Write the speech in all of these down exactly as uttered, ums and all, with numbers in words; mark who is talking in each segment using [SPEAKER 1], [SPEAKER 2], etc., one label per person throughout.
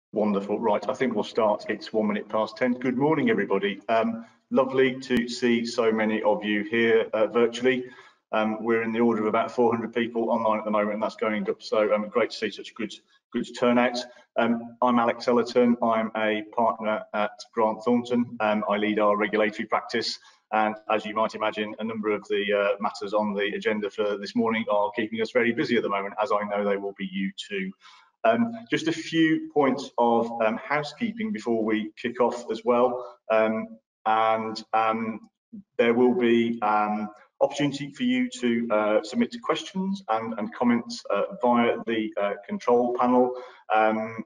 [SPEAKER 1] Wonderful. Right, I think we'll start. It's one minute past ten. Good morning, everybody. Um, lovely to see so many of you here uh, virtually. Um, we're in the order of about four hundred people online at the moment, and that's going up. So um, great to see such a good, good turnout. Um, I'm Alex Ellerton. I'm a partner at Grant Thornton. Um, I lead our regulatory practice. And as you might imagine, a number of the uh, matters on the agenda for this morning are keeping us very busy at the moment, as I know they will be you too. Um, just a few points of um, housekeeping before we kick off as well. Um, and um, there will be um, opportunity for you to uh, submit questions and, and comments uh, via the uh, control panel. Um,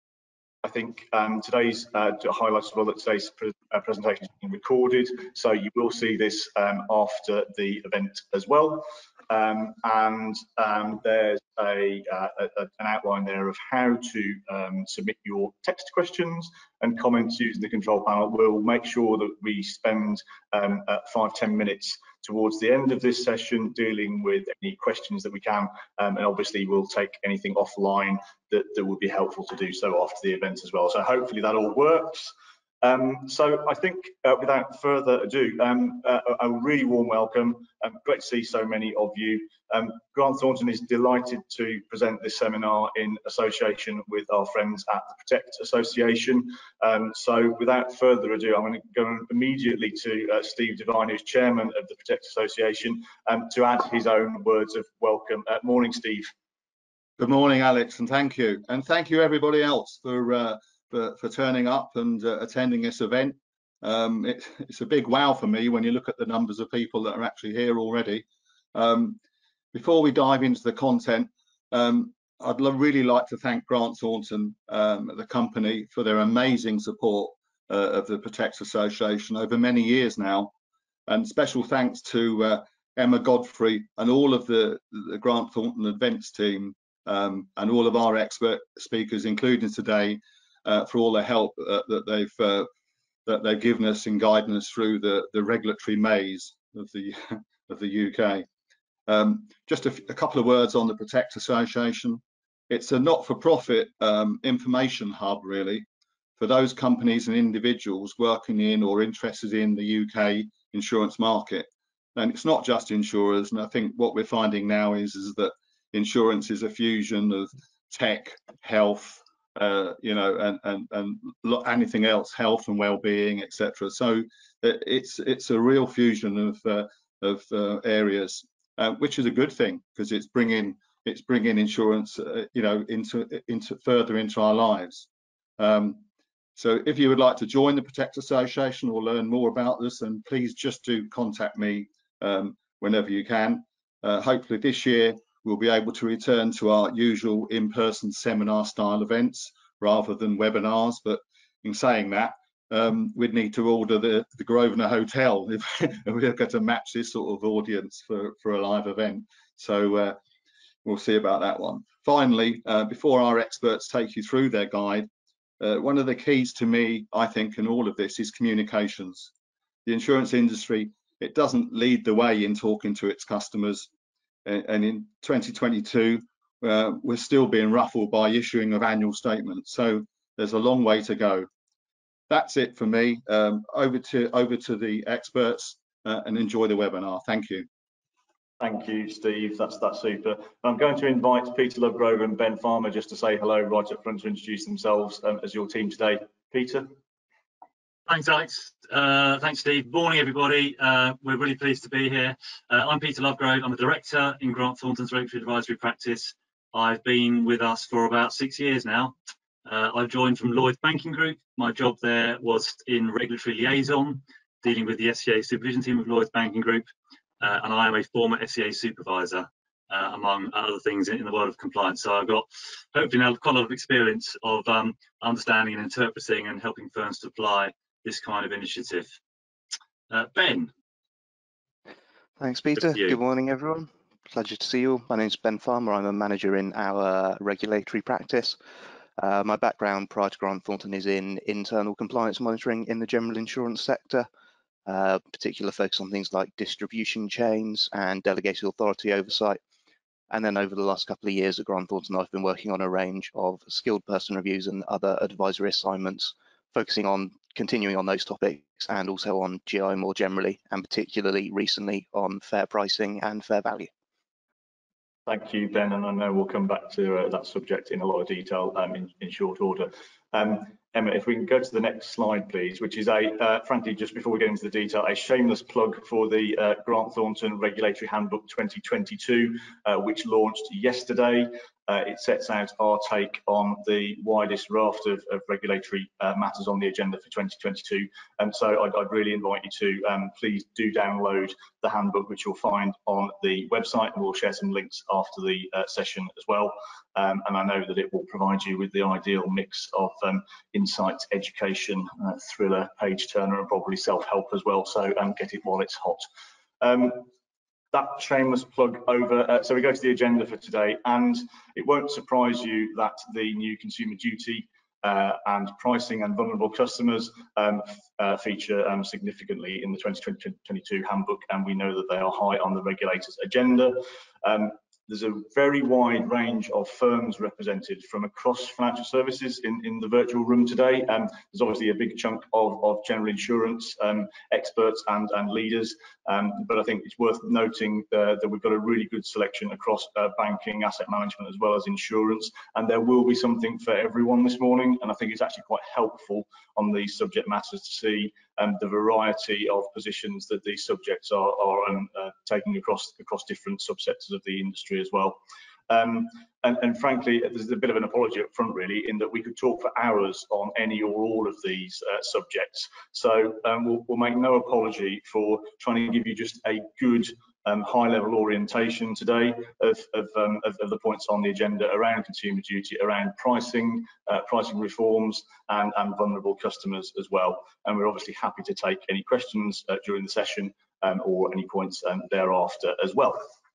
[SPEAKER 1] I think um, today's uh, to highlight as well that today's pre uh, presentation is being recorded, so you will see this um, after the event as well. Um, and um, there's a, uh, a, an outline there of how to um, submit your text questions and comments using the control panel. We'll make sure that we spend um, uh, five, ten minutes towards the end of this session dealing with any questions that we can, um, and obviously we'll take anything offline that, that would be helpful to do so after the event as well. So hopefully that all works. Um, so I think uh, without further ado, um, uh, a really warm welcome. Um, great to see so many of you. Um, Grant Thornton is delighted to present this seminar in association with our friends at the Protect Association. Um, so without further ado, I'm going to go immediately to uh, Steve Devine, who's chairman of the Protect Association, um, to add his own words of welcome. Uh, morning, Steve.
[SPEAKER 2] Good morning, Alex, and thank you. And thank you everybody else for uh, for, for turning up and uh, attending this event. Um, it, it's a big wow for me when you look at the numbers of people that are actually here already. Um, before we dive into the content, um, I'd really like to thank Grant Thornton, um, the company, for their amazing support uh, of the Protect Association over many years now. And special thanks to uh, Emma Godfrey and all of the, the Grant Thornton events team, um, and all of our expert speakers, including today, uh, for all the help uh, that they've uh, that they've given us in guiding us through the the regulatory maze of the of the U K. Um, just a, a couple of words on the Protect Association. It's a not-for-profit um, information hub, really, for those companies and individuals working in or interested in the U K insurance market. And it's not just insurers, and I think what we're finding now is, is that insurance is a fusion of tech, health, uh, you know, and, and, and anything else, health and well-being, et cetera. So it's, it's a real fusion of, uh, of uh, areas, uh, which is a good thing, because it's bringing, it's bringing insurance, uh, you know, into, into further into our lives. Um, So if you would like to join the Protect Association or learn more about this, then please just do contact me um, whenever you can. Uh, hopefully this year we'll be able to return to our usual in-person seminar style events rather than webinars. But in saying that, um, we'd need to order the, the Grosvenor Hotel if, if we're going to match this sort of audience for, for a live event. So uh, we'll see about that one. Finally, uh, before our experts take you through their guide, Uh, one of the keys to me, I think, in all of this is communications. The insurance industry, it doesn't lead the way in talking to its customers. And, and in twenty twenty-two, uh, we're still being ruffled by issuing of annual statements. So there's a long way to go. That's it for me. Um, over to over to the experts uh, and enjoy the webinar. Thank you.
[SPEAKER 1] Thank you, Steve. That's that's super. I'm going to invite Peter Lovegrove and Ben Farmer just to say hello right up front to introduce themselves um, as your team today. Peter.
[SPEAKER 3] Thanks, Alex. Uh, thanks, Steve. Morning, everybody. Uh, we're really pleased to be here. Uh, I'm Peter Lovegrove. I'm a director in Grant Thornton's regulatory advisory practice. I've been with us for about six years now. Uh, I've joined from Lloyds Banking Group. My job there was in regulatory liaison, dealing with the S C A supervision team of Lloyds Banking Group. Uh, and I am a former S C A supervisor, uh, among other things in, in the world of compliance. So I've got hopefully now quite a lot of experience of um, understanding and interpreting and helping firms to apply this kind of initiative. Uh, Ben.
[SPEAKER 4] Thanks, Peter. Good morning, everyone. Pleasure to see you all. My name is Ben Farmer. I'm a manager in our regulatory practice. Uh, my background prior to Grant Thornton is in internal compliance monitoring in the general insurance sector. Uh, particular focus on things like distribution chains and delegated authority oversight. And then over the last couple of years at Grant Thornton, I've been working on a range of skilled person reviews and other advisory assignments, focusing on continuing on those topics and also on G I more generally, and particularly recently on fair pricing and fair value.
[SPEAKER 1] Thank you, Ben, and I know we'll come back to uh, that subject in a lot of detail um, in, in short order. Um, Emma, if we can go to the next slide, please, which is a, uh, frankly, just before we get into the detail, a shameless plug for the uh, Grant Thornton Regulatory Handbook twenty twenty-two, uh, which launched yesterday. Uh, it sets out our take on the widest raft of, of regulatory uh, matters on the agenda for twenty twenty-two. And so I'd, I'd really invite you to um, please do download the handbook, which you'll find on the website, and we'll share some links after the uh, session as well. Um, and I know that it will provide you with the ideal mix of um, insights, education, uh, thriller, page turner, and probably self-help as well. So um, get it while it's hot. Um, that shameless plug over. Uh, so we go to the agenda for today, and it won't surprise you that the new Consumer Duty uh, and pricing and vulnerable customers um, uh, feature um, significantly in the twenty twenty-two handbook, and we know that they are high on the regulator's agenda. Um, There's a very wide range of firms represented from across financial services in, in the virtual room today. Um, there's obviously a big chunk of, of general insurance um, experts and, and leaders, um, but I think it's worth noting uh, that we've got a really good selection across uh, banking, asset management, as well as insurance, and there will be something for everyone this morning, and I think it's actually quite helpful on these subject matters to see um, the variety of positions that these subjects are, are um, uh, taking across, across different subsectors of the industry as well. Um, and, and frankly, there's a bit of an apology up front, really, in that we could talk for hours on any or all of these uh, subjects. So um, we'll, we'll make no apology for trying to give you just a good um, high-level orientation today of, of, um, of, of the points on the agenda around consumer duty, around pricing, uh, pricing reforms, and, and vulnerable customers as well. And we're obviously happy to take any questions uh, during the session um, or any points um, thereafter as well.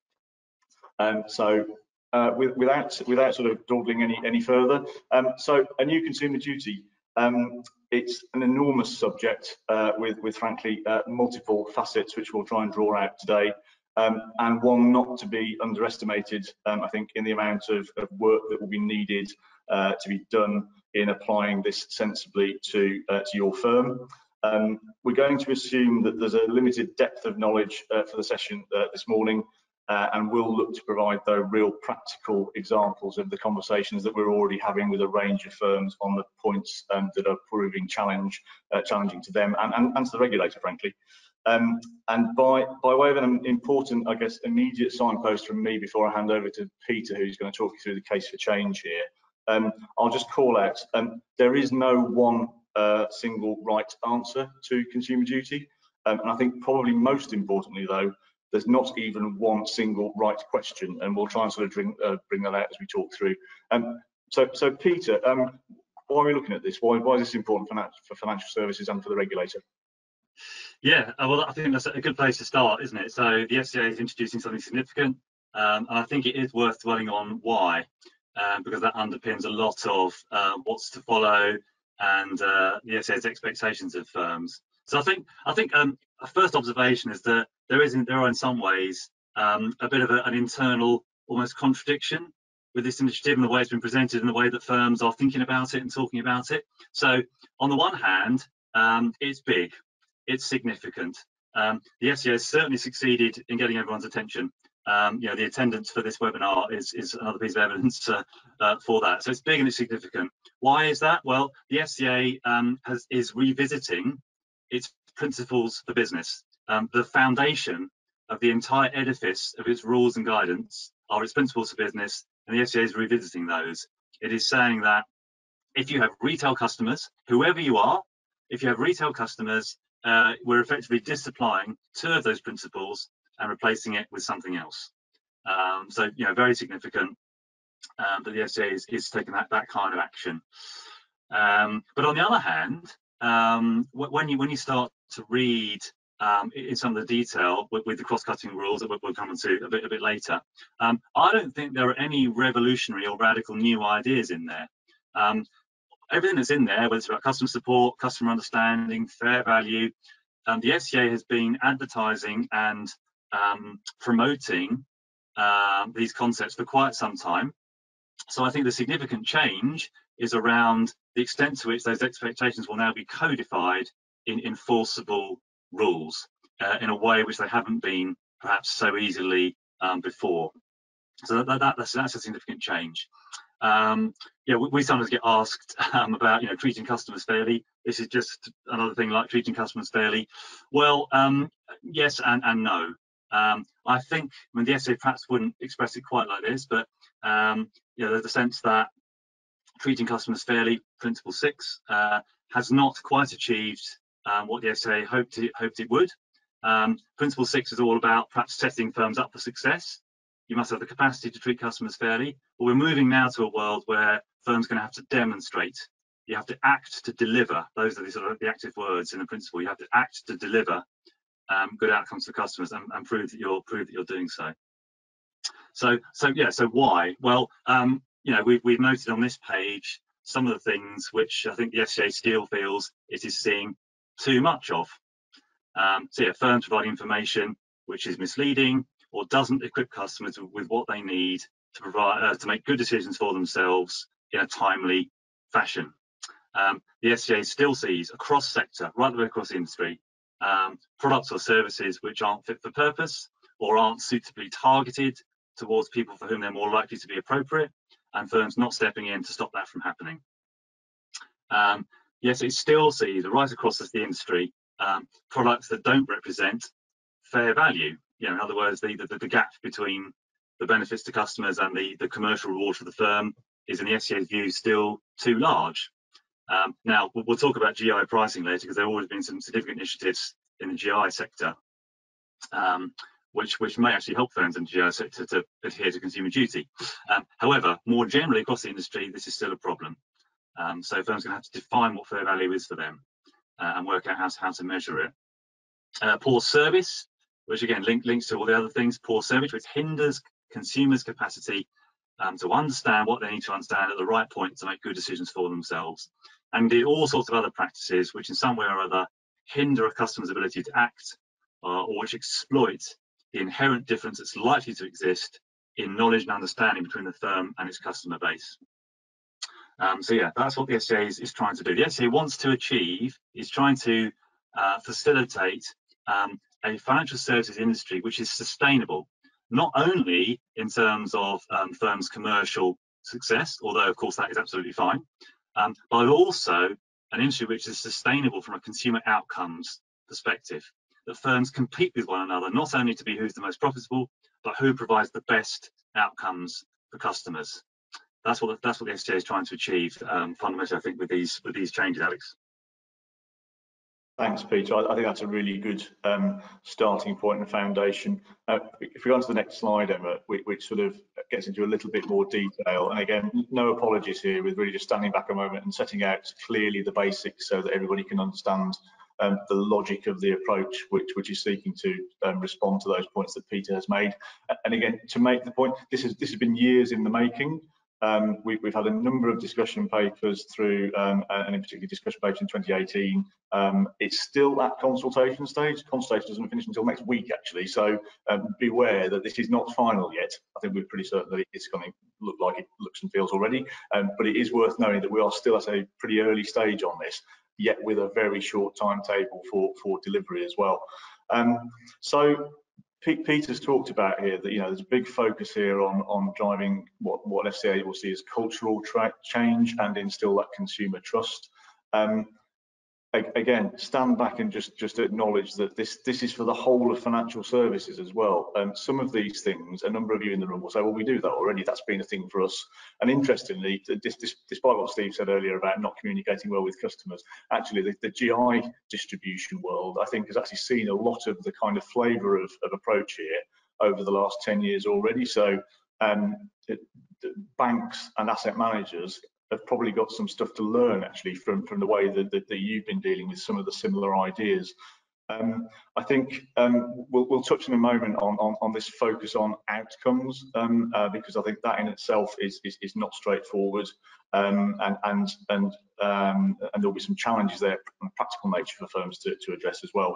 [SPEAKER 1] Um, so uh, with, without without sort of dawdling any any further, um, so a new consumer duty. Um, it's an enormous subject uh, with with frankly uh, multiple facets, which we'll try and draw out today, um, and one not to be underestimated. Um, I think in the amount of, of work that will be needed uh, to be done in applying this sensibly to uh, to your firm. Um, we're going to assume that there's a limited depth of knowledge uh, for the session uh, this morning. Uh, and we'll look to provide, though, real practical examples of the conversations that we're already having with a range of firms on the points um, that are proving challenge, uh, challenging to them and, and, and to the regulator, frankly. Um, and by, by way of an important, I guess, immediate signpost from me before I hand over to Peter, who's going to talk you through the case for change here, um, I'll just call out, um, there is no one uh, single right answer to consumer duty. Um, and I think probably most importantly, though, there's not even one single right question, and we'll try and sort of bring, uh, bring that out as we talk through. Um, so, so Peter, um, why are we looking at this? Why, why is this important for, for financial services and for the regulator?
[SPEAKER 3] Yeah, well, I think that's a good place to start, isn't it? So the F C A is introducing something significant, um, and I think it is worth dwelling on why, um, because that underpins a lot of uh, what's to follow and uh, the F C A's expectations of firms. So I think I think um, a first observation is that there is, there are in some ways um, a bit of a, an internal almost contradiction with this initiative and the way it's been presented and the way that firms are thinking about it and talking about it. So on the one hand, um, it's big, it's significant. Um, the F C A has certainly succeeded in getting everyone's attention. Um, you know, the attendance for this webinar is, is another piece of evidence uh, uh, for that. So it's big and it's significant. Why is that? Well, the F C A um, has, is revisiting its principles for business. Um, the foundation of the entire edifice of its rules and guidance are its principles for business, and the F C A is revisiting those. It is saying that if you have retail customers, whoever you are, if you have retail customers, uh, we're effectively disapplying two of those principles and replacing it with something else. Um, so, you know, very significant um, that the F C A is, is taking that, that kind of action. Um, but on the other hand, um, when you when you start to read um, in some of the detail with, with the cross-cutting rules that we'll come into a bit a bit later, um, I don't think there are any revolutionary or radical new ideas in there. Um, everything that's in there, whether it's about customer support, customer understanding, fair value, um, the F C A has been advertising and um, promoting um, these concepts for quite some time. So I think the significant change is around the extent to which those expectations will now be codified in enforceable rules uh, in a way which they haven't been perhaps so easily um, before. So that, that, that's, that's a significant change. Um, yeah, we, we sometimes get asked um, about, you know, treating customers fairly. This is just another thing like treating customers fairly. Well, um, yes and, and no. Um, I think, I mean, the S A perhaps wouldn't express it quite like this, but um, you know, there's the sense that treating customers fairly, Principle Six, uh, has not quite achieved um, what the S A hoped it, hoped it would. Um, Principle Six is all about perhaps setting firms up for success. You must have the capacity to treat customers fairly. But we're moving now to a world where firms are going to have to demonstrate. You have to act to deliver. Those are the sort of the active words in the principle. You have to act to deliver um, good outcomes for customers and, and prove that you're prove that you're doing so. So, so yeah. So why? Well, um, you know, we've we've noted on this page some of the things which I think the S C A still feels it is seeing too much of. Um, so yeah, firms provide information which is misleading or doesn't equip customers with what they need to provide uh, to make good decisions for themselves in a timely fashion. Um, the S C A still sees across sector, right the way across the industry, um, products or services which aren't fit for purpose or aren't suitably targeted towards people for whom they're more likely to be appropriate, and firms not stepping in to stop that from happening. Um, yes, it still sees right across the industry um, products that don't represent fair value. You know, in other words, the, the, the gap between the benefits to customers and the, the commercial reward for the firm is, in the S C A's view, still too large. Um, now, we'll, we'll talk about G I pricing later, because there have always been some significant initiatives in the G I sector, um, which, which may actually help firms in the G I sector to adhere to consumer duty. Um, however, more generally across the industry, this is still a problem. Um, so firms are going to have to define what fair value is for them uh, and work out how to, how to measure it. Uh, poor service, which again link, links to all the other things. Poor service, which hinders consumers' capacity um, to understand what they need to understand at the right point to make good decisions for themselves. And indeed, all sorts of other practices which in some way or other hinder a customer's ability to act uh, or which exploit the inherent difference that's likely to exist in knowledge and understanding between the firm and its customer base. Um, so yeah, that's what the S C A is, is trying to do. The S C A wants to achieve, is trying to uh, facilitate um, a financial services industry which is sustainable, not only in terms of um, firms' commercial success, although of course that is absolutely fine, um, but also an industry which is sustainable from a consumer outcomes perspective, that firms compete with one another, not only to be who's the most profitable, but who provides the best outcomes for customers. That's what that's what the S C A is trying to achieve um, fundamentally, I think, with these with these changes, Alex.
[SPEAKER 1] Thanks, Peter. I, I think that's a really good um, starting point and foundation. Uh, if we go on to the next slide, Emma, which, which sort of gets into a little bit more detail, and again, no apologies here, with really just standing back a moment and setting out clearly the basics so that everybody can understand um, the logic of the approach which, which is seeking to um, respond to those points that Peter has made. And again, to make the point, this, is, this has been years in the making. Um, we, we've had a number of discussion papers through, um, and in particular discussion papers in twenty eighteen. Um, it's still at consultation stage. Consultation doesn't finish until next week, actually, so um, beware that this is not final yet. I think we're pretty certain that it's going to look like it looks and feels already, um, but it is worth knowing that we are still at a pretty early stage on this, yet with a very short timetable for, for delivery as well. Um, so Peter's talked about here that, you know, there's a big focus here on on driving what what F C A will see as cultural change and instill that consumer trust. Um, again, stand back and just just acknowledge that this this is for the whole of financial services as well. Um, some of these things, a number of you in the room will say, well, we do that already. That's been a thing for us. And interestingly, this, this, despite what Steve said earlier about not communicating well with customers, actually the, the G I distribution world, I think, has actually seen a lot of the kind of flavour of, of approach here over the last ten years already. So um, it, banks and asset managers have probably got some stuff to learn actually from from the way that, that, that you've been dealing with some of the similar ideas. Um, I think um, we'll, we'll touch in a moment on, on, on this focus on outcomes, um, uh, because I think that in itself is is, is not straightforward, um, and and and um, and there'll be some challenges there from a practical nature for firms to, to address as well.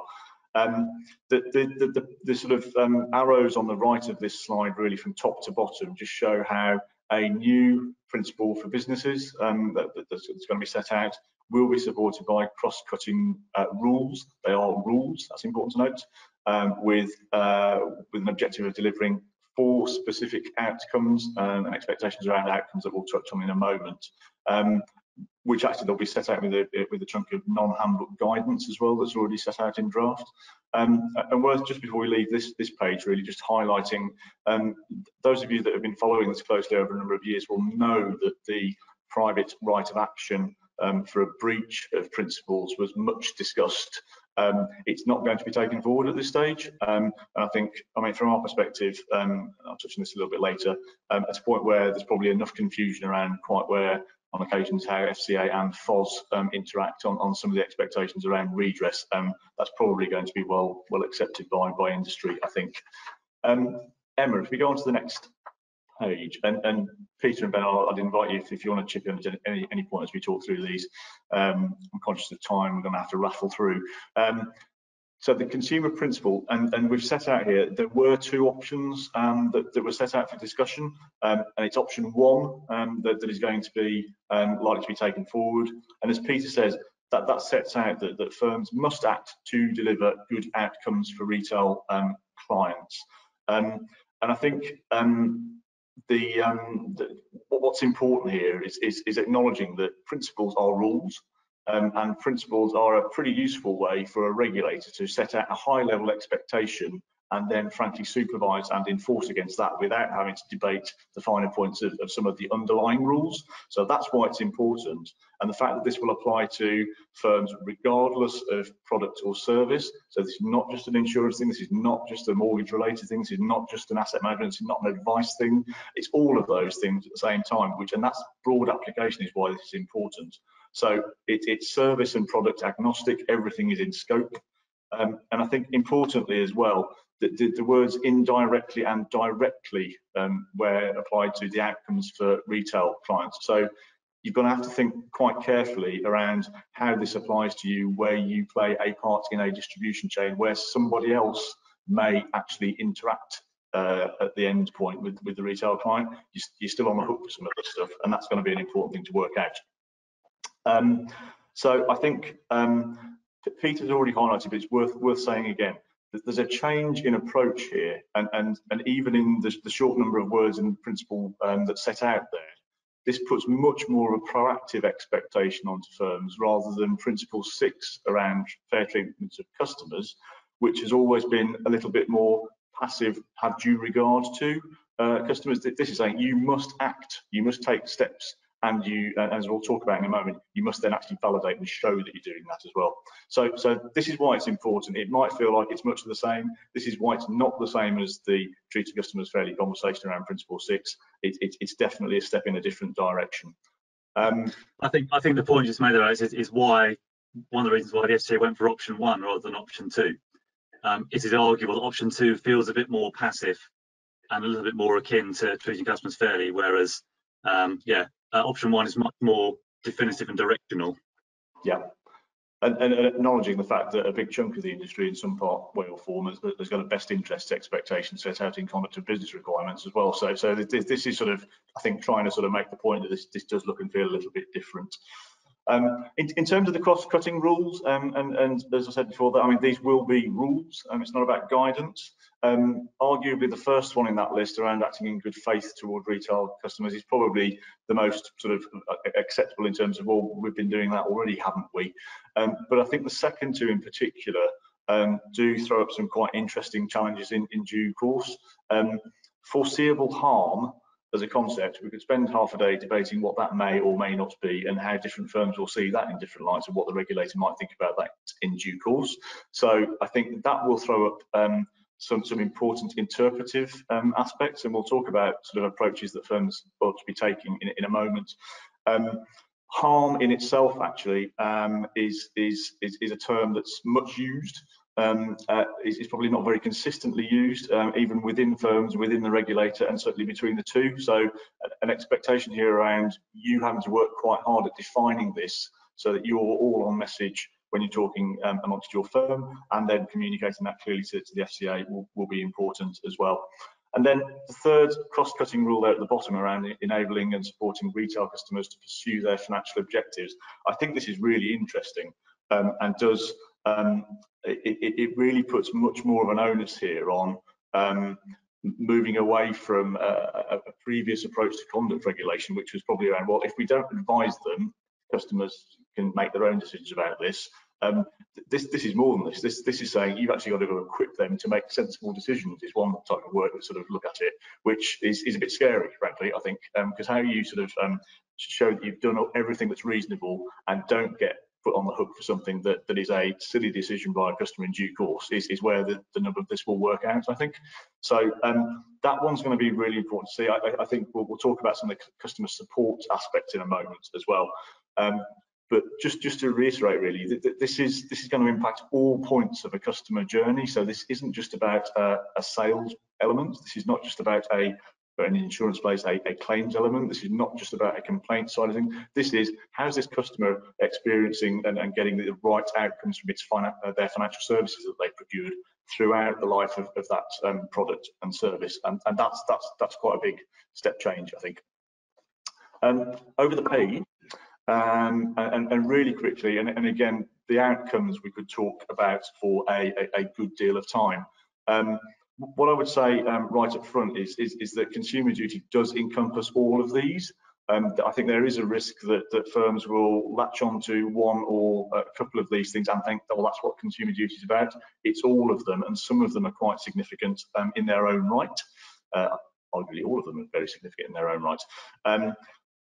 [SPEAKER 1] Um, the, the, the, the, the sort of um, arrows on the right of this slide, really from top to bottom, just show how a new principle for businesses um, that, that, that's going to be set out will be supported by cross-cutting uh, rules. They are rules, that's important to note, um, with, uh, with an objective of delivering four specific outcomes um, and expectations around outcomes that we'll touch on in a moment. Um, which actually they'll be set out with a, with a chunk of non-handbook guidance as well that's already set out in draft. Um, and worth, just before we leave this, this page, really just highlighting, um, those of you that have been following this closely over a number of years will know that the private right of action um, for a breach of principles was much discussed. Um, it's not going to be taken forward at this stage. Um, and I think, I mean, from our perspective, um, I'll touch on this a little bit later, um, at a point where there's probably enough confusion around quite where on occasions how F C A and F O S um, interact on, on some of the expectations around redress. Um, that's probably going to be well well accepted by, by industry, I think. Um, Emma, if we go on to the next page, and, and Peter and Ben, I'd invite you if, if you want to chip in at any, any point as we talk through these. Um, I'm conscious of time, we're going to have to rattle through. Um, So the consumer principle, and, and we've set out here, there were two options um, that, that were set out for discussion, um, and it's option one um, that, that is going to be um, likely to be taken forward. And as Peter says, that, that sets out that, that firms must act to deliver good outcomes for retail um, clients. Um, and I think um, the, um, the what's important here is, is, is acknowledging that principles are rules. Um, and principles are a pretty useful way for a regulator to set out a high level expectation and then frankly supervise and enforce against that without having to debate the finer points of, of some of the underlying rules. So that's why it's important. And the fact that this will apply to firms regardless of product or service. So this is not just an insurance thing, this is not just a mortgage related thing, this is not just an asset management, this is not an advice thing. It's all of those things at the same time, which, and that's broad application is why this is important. So it, it's service and product agnostic, everything is in scope. Um, and I think importantly as well, that the, the words indirectly and directly um, where applied to the outcomes for retail clients. So you're going to have to think quite carefully around how this applies to you, where you play a part in a distribution chain, where somebody else may actually interact uh, at the end point with, with the retail client. You're still on the hook for some of this stuff, and that's going to be an important thing to work out. Um, so I think um, Peter's already highlighted, but it's worth worth saying again that there's a change in approach here, and and and even in the, the short number of words and principle um, that's set out there, this puts much more of a proactive expectation onto firms rather than principle six around fair treatment of customers, which has always been a little bit more passive, have due regard to uh, customers. This is saying you must act, you must take steps. And you, as we'll talk about in a moment, you must then actually validate and show that you're doing that as well. So, so this is why it's important. It might feel like it's much of the same. This is why it's not the same as the treating customers fairly conversation around principle six. It, it, it's definitely a step in a different direction. Um,
[SPEAKER 3] I think I think the point you just made there is, is why one of the reasons why the F C A went for option one rather than option two. Um, it is arguable that option two feels a bit more passive and a little bit more akin to treating customers fairly, whereas um, yeah. Uh, option one is much more definitive and directional.
[SPEAKER 1] Yeah, and, and acknowledging the fact that a big chunk of the industry in some part, way or form has, has got a best interest expectation set out in conduct of business requirements as well. So, so this, this is sort of, I think, trying to sort of make the point that this, this does look and feel a little bit different. Um, in, in terms of the cross-cutting rules, um, and, and as I said before, that I mean these will be rules. Um, it's not about guidance. Um, arguably, the first one in that list around acting in good faith toward retail customers is probably the most sort of acceptable in terms of, well, we've been doing that already, haven't we? Um, but I think the second two in particular um, do throw up some quite interesting challenges in, in due course. Um, foreseeable harm as a concept, we could spend half a day debating what that may or may not be and how different firms will see that in different lights and what the regulator might think about that in due course. So I think that will throw up um, some, some important interpretive um, aspects, and we'll talk about sort of approaches that firms ought to be taking in, in a moment. Um, harm in itself actually um, is, is, is, is a term that's much used. Um, uh, is, is probably not very consistently used, um, even within firms, within the regulator, and certainly between the two. So an expectation here around you having to work quite hard at defining this so that you're all on message when you're talking um, amongst your firm, and then communicating that clearly to, to the F C A will, will be important as well. And then the third cross-cutting rule there at the bottom around enabling and supporting retail customers to pursue their financial objectives. I think this is really interesting um, and does um, it, it really puts much more of an onus here on um, moving away from a, a previous approach to conduct regulation, which was probably around, well, if we don't advise them, customers can make their own decisions about this. Um, this this is more than this. This this is saying you've actually got to go equip them to make sensible decisions. Is one type of work that sort of look at it, which is is a bit scary, frankly. I think because um, how you sort of um, show that you've done everything that's reasonable and don't get put on the hook for something that that is a silly decision by a customer in due course is is where the, the number of this will work out, I think. So um, that one's going to be really important to see. I, I think we'll, we'll talk about some of the customer support aspects in a moment as well. Um, But just, just to reiterate, really, that this is this is going to impact all points of a customer journey. So this isn't just about a, a sales element. This is not just about a an insurance place a, a claims element. This is not just about a complaint side of things. This is how's this customer experiencing and, and getting the right outcomes from its finan uh, their financial services that they procured throughout the life of, of that um, product and service. And, and that's that's that's quite a big step change, I think. Um, over the page. Um, and, and really quickly, and, and again, the outcomes we could talk about for a, a, a good deal of time. Um, what I would say um, right up front is, is, is that consumer duty does encompass all of these. Um, I think there is a risk that, that firms will latch on to one or a couple of these things and think, oh, that's what consumer duty is about. It's all of them, and some of them are quite significant um, in their own right. Uh, arguably, all of them are very significant in their own right. Um,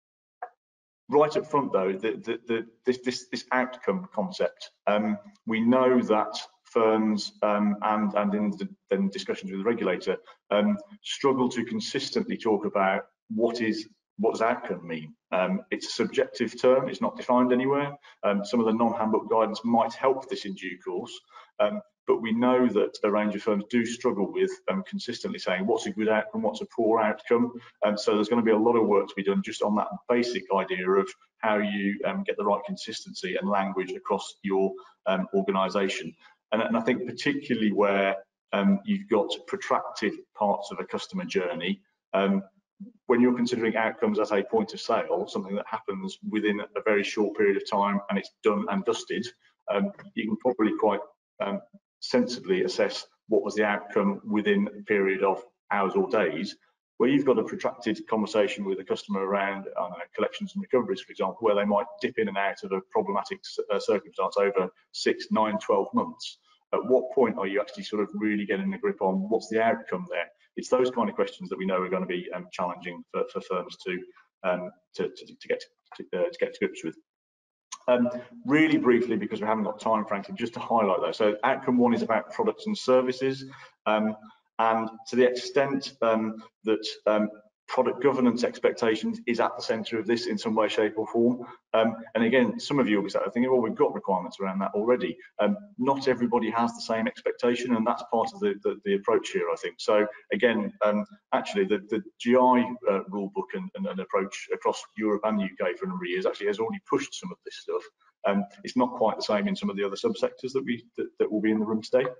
[SPEAKER 1] Right up front, though, the, the, the, this, this, this outcome concept, um, we know that firms um, and, and in the then discussions with the regulator um, struggle to consistently talk about what is what does outcome mean. Um, it's a subjective term; it's not defined anywhere. Um, some of the non-handbook guidance might help this in due course, um, but we know that a range of firms do struggle with um, consistently saying what's a good outcome, what's a poor outcome. And um, so there's going to be a lot of work to be done just on that basic idea of how you um, get the right consistency and language across your um, organisation. And, and I think particularly where um, you've got protracted parts of a customer journey, um, when you're considering outcomes as a point of sale, something that happens within a very short period of time and it's done and dusted, um, you can probably quite um, sensibly assess what was the outcome within a period of hours or days. Where you've got a protracted conversation with a customer around I don't know, collections and recoveries, for example, where they might dip in and out of a problematic uh, circumstance over six, nine, twelve months. At what point are you actually sort of really getting a grip on what's the outcome there? It's those kind of questions that we know are going to be um, challenging for, for firms to, um, to, to, to get to, uh, to get to grips with. Um, really briefly, because we haven't got time, frankly, just to highlight those. So outcome one is about products and services. Um, and to the extent um, that um, product governance expectations is at the centre of this in some way, shape or form. Um, and again, some of you will be thinking, well, we've got requirements around that already. Um, not everybody has the same expectation, and that's part of the, the, the approach here, I think. So again, um, actually, the, the G I uh, rule book and, and, and approach across Europe and the U K for a number of years actually has already pushed some of this stuff. Um, it's not quite the same in some of the other subsectors that we that, that will be in the room today.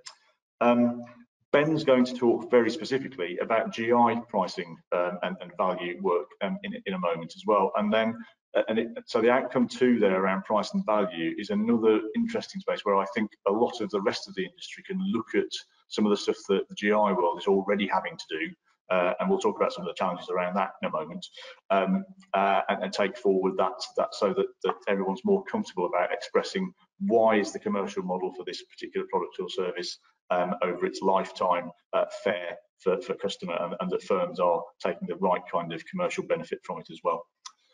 [SPEAKER 1] Um, Ben's going to talk very specifically about G I pricing um, and, and value work um, in, in a moment as well. And then, uh, and it, so the outcome two there around price and value is another interesting space where I think a lot of the rest of the industry can look at some of the stuff that the G I world is already having to do. Uh, and we'll talk about some of the challenges around that in a moment, um, uh, and, and take forward that, that so that, that everyone's more comfortable about expressing why is the commercial model for this particular product or service um, over its lifetime uh, fair for, for customer, and, and that firms are taking the right kind of commercial benefit from it as well.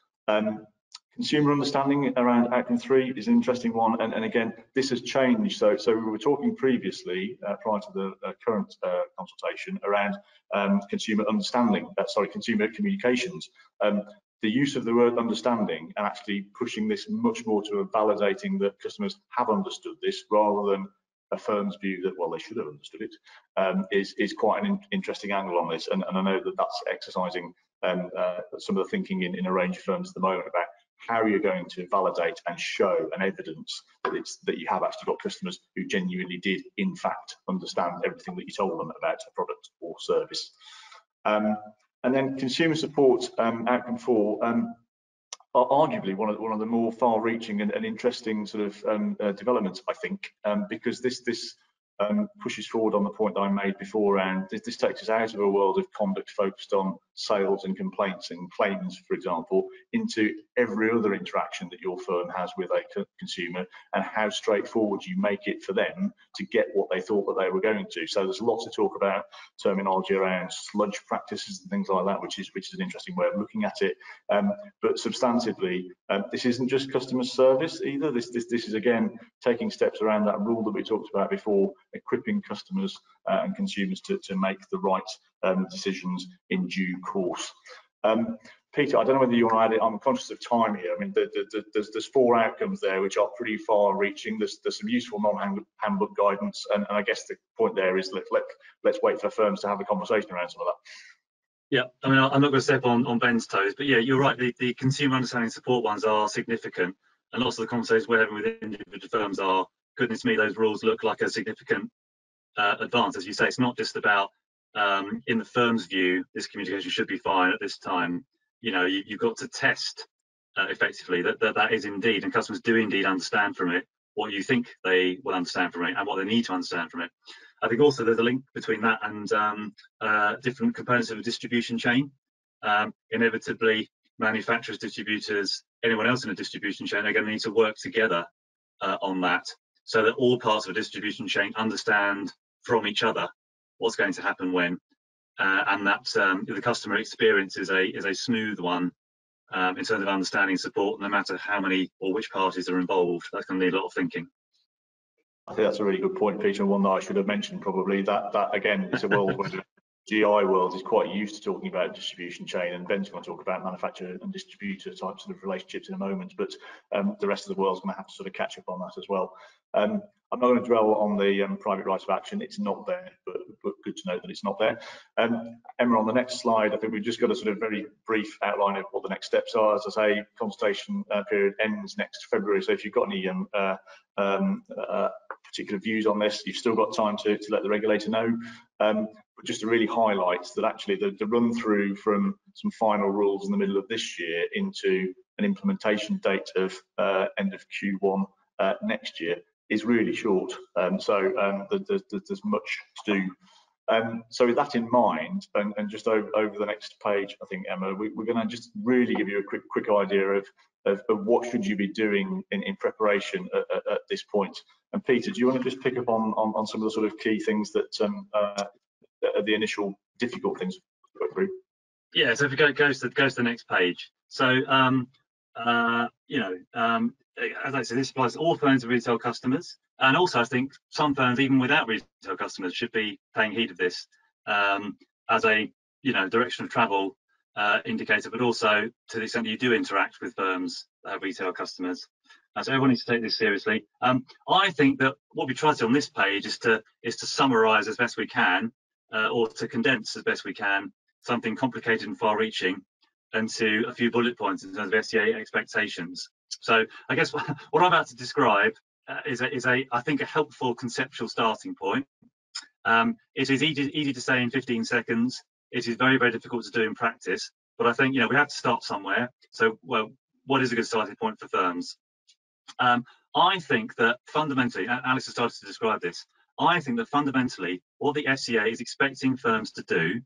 [SPEAKER 1] Um, Consumer understanding around outcome three is an interesting one, and, and again, this has changed. So, so we were talking previously, uh, prior to the uh, current uh, consultation, around um, consumer understanding, uh, sorry, consumer communications. Um, the use of the word understanding and actually pushing this much more to a validating that customers have understood this rather than a firm's view that, well, they should have understood it, um, is, is quite an in interesting angle on this. And, and I know that that's exercising um, uh, some of the thinking in, in a range of firms at the moment about how you're going to validate and show and evidence that it's that you have actually got customers who genuinely did in fact understand everything that you told them about a product or service. Um, and then consumer support, um, outcome four, um, are arguably one of one of the more far-reaching and, and interesting sort of um, uh, developments, I think, um, because this this um, pushes forward on the point that I made before, and this, this takes us out of a world of conduct focused on sales and complaints and claims, for example, into every other interaction that your firm has with a co consumer, and how straightforward you make it for them to get what they thought that they were going to. So there's lots of talk about terminology around sludge practices and things like that, which is which is an interesting way of looking at it. Um, but substantively, um, this isn't just customer service either. This this this is again taking steps around that rule that we talked about before, equipping customers uh, and consumers to, to make the right um, decisions in due course. Um, Peter, I don't know whether you want to add it. I'm conscious of time here. I mean, the, the, the, there's, there's four outcomes there which are pretty far-reaching. There's, there's some useful non-handbook guidance, and, and I guess the point there is let, let, let's wait for firms to have a conversation around some of that.
[SPEAKER 3] Yeah, I mean, I'm not going to step on, on Ben's toes, but yeah, you're right. The, the consumer understanding support ones are significant, and lots of the conversations we're having with individual firms are, goodness me, those rules look like a significant uh, advance. As you say, it's not just about, um, in the firm's view, this communication should be fine at this time. You know, you, you've got to test uh, effectively that, that that is indeed, and customers do indeed understand from it what you think they will understand from it and what they need to understand from it. I think also there's a link between that and um, uh, different components of a distribution chain. Um, inevitably, manufacturers, distributors, anyone else in a distribution chain are going to need to work together uh, on that, so that all parts of a distribution chain understand from each other what's going to happen when, uh, and that um, the customer experience is a is a smooth one um, in terms of understanding support, no matter how many or which parties are involved. That's going to need a lot of thinking.
[SPEAKER 1] I think that's a really good point, Peter, and one that I should have mentioned probably. That that again is a world where the G I world is quite used to talking about distribution chain, and Ben's going to talk about manufacturer and distributor types of relationships in a moment, but um, the rest of the world's going to have to sort of catch up on that as well. Um, I'm not going to dwell on the um, private right of action. It's not there, but, but good to know that it's not there. Um, Emma, on the next slide, I think we've just got a sort of very brief outline of what the next steps are. As I say, consultation uh, period ends next February, so if you've got any um, uh, um, uh, particular views on this, you've still got time to, to let the regulator know. Um, but just to really highlight that actually the, the run through from some final rules in the middle of this year into an implementation date of uh, end of Q one uh, next year is really short. Um, so um, there's, there's much to do. Um, so with that in mind, and, and just over, over the next page, I think, Emma, we, we're going to just really give you a quick quick idea of, of, of what should you be doing in, in preparation at, at, at this point. And Peter, do you want to just pick up on, on, on some of the sort of key things that um, uh, are the initial difficult things to go through?
[SPEAKER 3] Yeah, so if it go, goes to goes to the next page. So um, uh, you know, um, as I said, this applies to all firms and retail customers, and also I think some firms, even without retail customers, should be paying heed of this um, as a you know direction of travel uh, indicator, but also to the extent that you do interact with firms that have retail customers. Uh, so everyone needs to take this seriously. Um, I think that what we try to do on this page is to is to summarise as best we can, uh, or to condense as best we can, something complicated and far-reaching into a few bullet points in terms of F C A expectations. So I guess what, what I'm about to describe uh, is, a, is a, I think, a helpful conceptual starting point. Um, it is easy, easy to say in fifteen seconds. It is very, very difficult to do in practice. But I think you know we have to start somewhere. So, well, what is a good starting point for firms? Um, I think that fundamentally, Alice has started to describe this. I think that fundamentally, what the F C A is expecting firms to do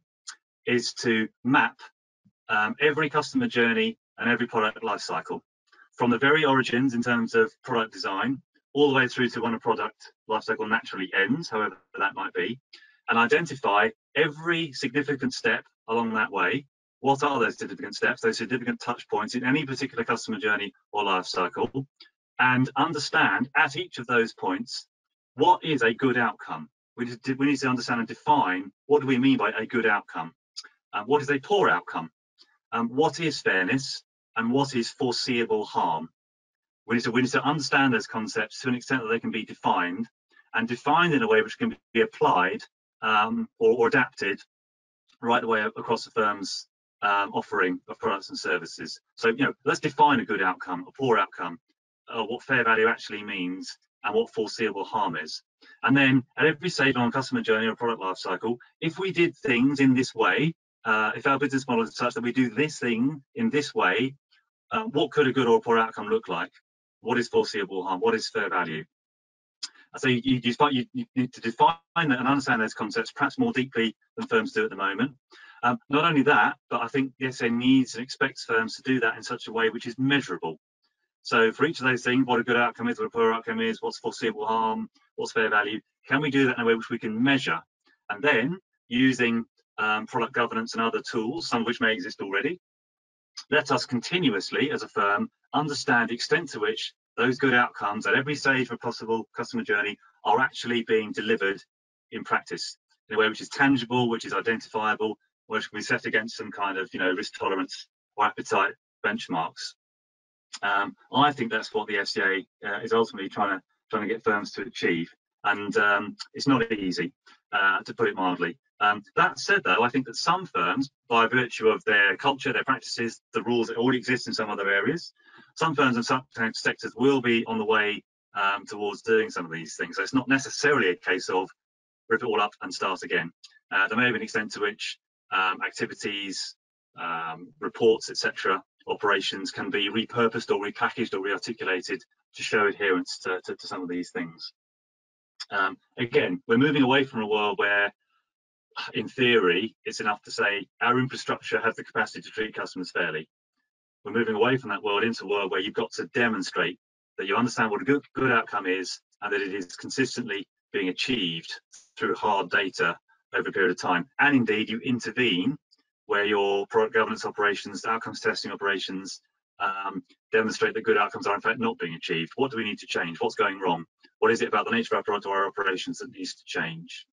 [SPEAKER 3] is to map um, every customer journey and every product life cycle, from the very origins in terms of product design, all the way through to when a product life cycle naturally ends, however that might be, and identify every significant step along that way. What are those significant steps, those significant touch points in any particular customer journey or life cycle, and understand at each of those points what is a good outcome. We need to, we need to understand and define what do we mean by a good outcome. Um, what is a poor outcome? Um, what is fairness? And what is foreseeable harm? We need, to, we need to understand those concepts to an extent that they can be defined, and defined in a way which can be applied um, or, or adapted right the way across the firm's um, offering of products and services. So, you know, let's define a good outcome, a poor outcome, uh, what fair value actually means, and what foreseeable harm is. And then at every stage on customer journey or product life cycle, if we did things in this way, uh, if our business model is such that we do this thing in this way, uh, what could a good or poor outcome look like? What is foreseeable harm? What is fair value? So you, you, start, you, you need to define and understand those concepts perhaps more deeply than firms do at the moment. Um, not only that, but I think the S A needs and expects firms to do that in such a way which is measurable. So for each of those things, what a good outcome is, what a poor outcome is, what's foreseeable harm, what's fair value, can we do that in a way which we can measure? And then using um, product governance and other tools, some of which may exist already, let us continuously as a firm understand the extent to which those good outcomes at every stage of a possible customer journey are actually being delivered in practice in a way which is tangible, which is identifiable, which can be set against some kind of, you know, risk tolerance or appetite benchmarks. Um, I think that's what the F C A uh, is ultimately trying to trying to get firms to achieve, and um, it's not easy, uh, to put it mildly. Um, that said, though, I think that some firms, by virtue of their culture, their practices, the rules that already exist in some other areas, some firms and some sectors will be on the way um, towards doing some of these things. So it's not necessarily a case of rip it all up and start again. Uh, there may be an extent to which um, activities, um, reports, et cetera, operations can be repurposed or repackaged or rearticulated to show adherence to, to, to some of these things. Um, again, we're moving away from a world where, in theory, it's enough to say our infrastructure has the capacity to treat customers fairly. We're moving away from that world into a world where you've got to demonstrate that you understand what a good, good outcome is and that it is consistently being achieved through hard data over a period of time. And indeed, you intervene where your product governance operations, outcomes testing operations um, demonstrate that good outcomes are in fact not being achieved. What do we need to change? What's going wrong? What is it about the nature of our product or our operations that needs to change?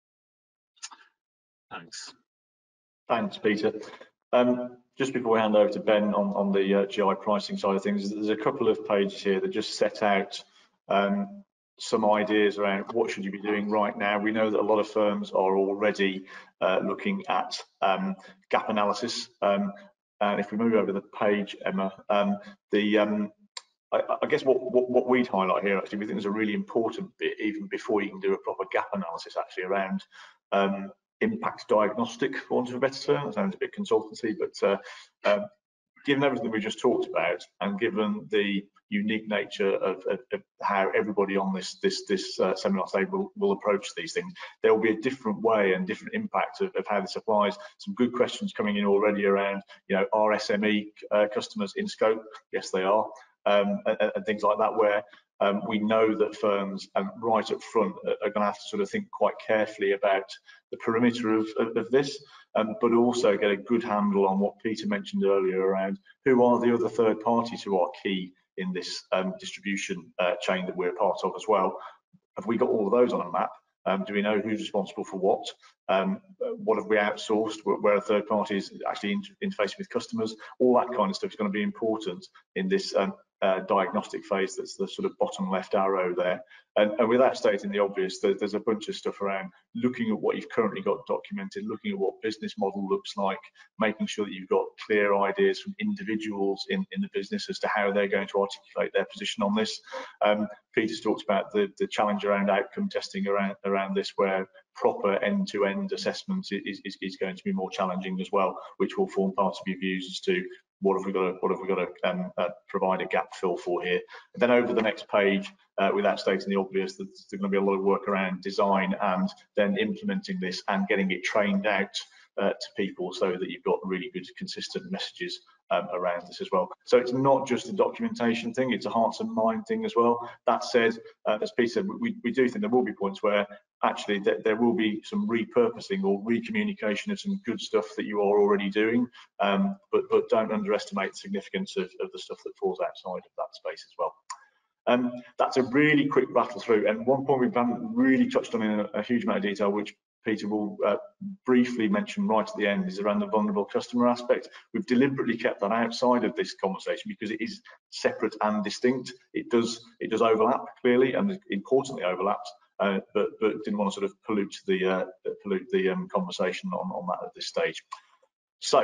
[SPEAKER 3] Thanks.
[SPEAKER 1] Thanks, Peter. Um, just before we hand over to Ben on, on the uh, G I pricing side of things, there's a couple of pages here that just set out um, some ideas around what should you be doing right now. We know that a lot of firms are already uh, looking at um, gap analysis. Um, and if we move over the page, Emma, um, the um, I, I guess what, what, what we'd highlight here, actually, we think there's a really important bit, even before you can do a proper gap analysis, actually, around um, impact diagnostic, for want of a better term. That sounds a bit consultancy, but uh, um, given everything we just talked about, and given the unique nature of, of, of how everybody on this this this uh, seminar today will, will approach these things, there will be a different way and different impact of, of how this applies. Some good questions coming in already around, you know, are S M E uh, customers in scope? Yes, they are, um, and, and things like that, where um, we know that firms um, right up front are, are going to have to sort of think quite carefully about the perimeter of, of, of this. Um, but also get a good handle on what Peter mentioned earlier around who are the other third parties who are key in this um, distribution uh, chain that we're a part of as well. Have we got all of those on a map? Um, do we know who's responsible for what? Um, what have we outsourced? Where are third parties actually inter interfacing with customers? All that kind of stuff is going to be important in this um, uh, diagnostic phase. That's the sort of bottom left arrow there. And, and without stating the obvious, there, there's a bunch of stuff around looking at what you've currently got documented, looking at what business model looks like, making sure that you've got clear ideas from individuals in, in the business as to how they're going to articulate their position on this. Um, Peter's talked about the, the challenge around outcome testing around, around this, where proper end-to-end assessment is, is, is going to be more challenging as well, which will form part of your views as to what have we got to, what have we got to um, uh, provide a gap fill for here. And then over the next page, uh, without stating the obvious, there's going to be a lot of work around design and then implementing this and getting it trained out uh, to people so that you've got really good consistent messages um, around this as well. So it's not just a documentation thing, it's a hearts and mind thing as well. That said, uh, as Peter said, we, we do think there will be points where actually th there will be some repurposing or recommunication of some good stuff that you are already doing, um, but, but don't underestimate the significance of, of the stuff that falls outside of that space as well. Um, that's a really quick rattle through, and one point we haven't really touched on in a, a huge amount of detail, which Peter will uh, briefly mention right at the end, is around the vulnerable customer aspect. We've deliberately kept that outside of this conversation because it is separate and distinct. It does it does overlap clearly, and importantly overlaps, uh, but but didn't want to sort of pollute the uh, pollute the um, conversation on on that at this stage. So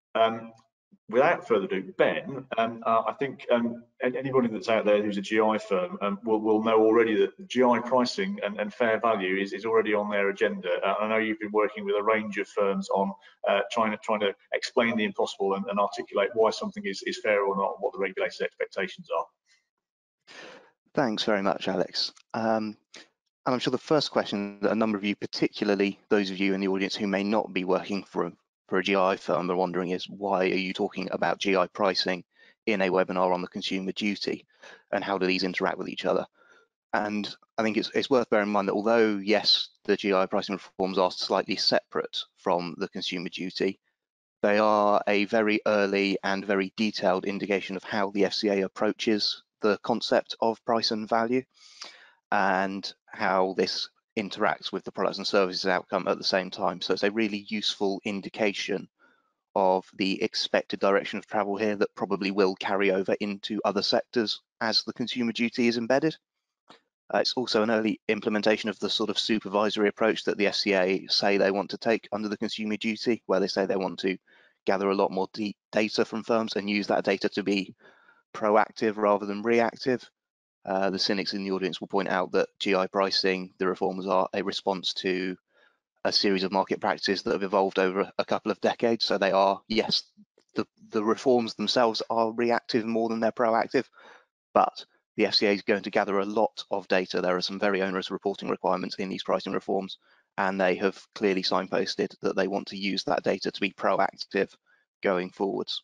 [SPEAKER 1] Um, without further ado, Ben, um, uh, I think um, anybody that's out there who's a G I firm um, will, will know already that G I pricing and, and fair value is, is already on their agenda. Uh, I know you've been working with a range of firms on uh, trying to trying to explain the impossible and, and articulate why something is, is fair or not, and what the regulator's expectations are.
[SPEAKER 4] Thanks very much, Alex. Um, and I'm sure the first question that a number of you, particularly those of you in the audience who may not be working for a, for a G I firm, are wondering is, why are you talking about G I pricing in a webinar on the Consumer Duty, and how do these interact with each other? And I think it's, it's worth bearing in mind that although, yes, the G I pricing reforms are slightly separate from the Consumer Duty, they are a very early and very detailed indication of how the F C A approaches the concept of price and value, and how this interacts with the products and services outcome at the same time. So it's a really useful indication of the expected direction of travel here that probably will carry over into other sectors as the Consumer Duty is embedded. Uh, it's also an early implementation of the sort of supervisory approach that the F C A say they want to take under the Consumer Duty, where they say they want to gather a lot more data from firms and use that data to be proactive rather than reactive. Uh, the cynics in the audience will point out that G I pricing, the reforms, are a response to a series of market practices that have evolved over a couple of decades. So they are, yes, the, the reforms themselves are reactive more than they're proactive, but the F C A is going to gather a lot of data. There are some very onerous reporting requirements in these pricing reforms, and they have clearly signposted that they want to use that data to be proactive going forwards.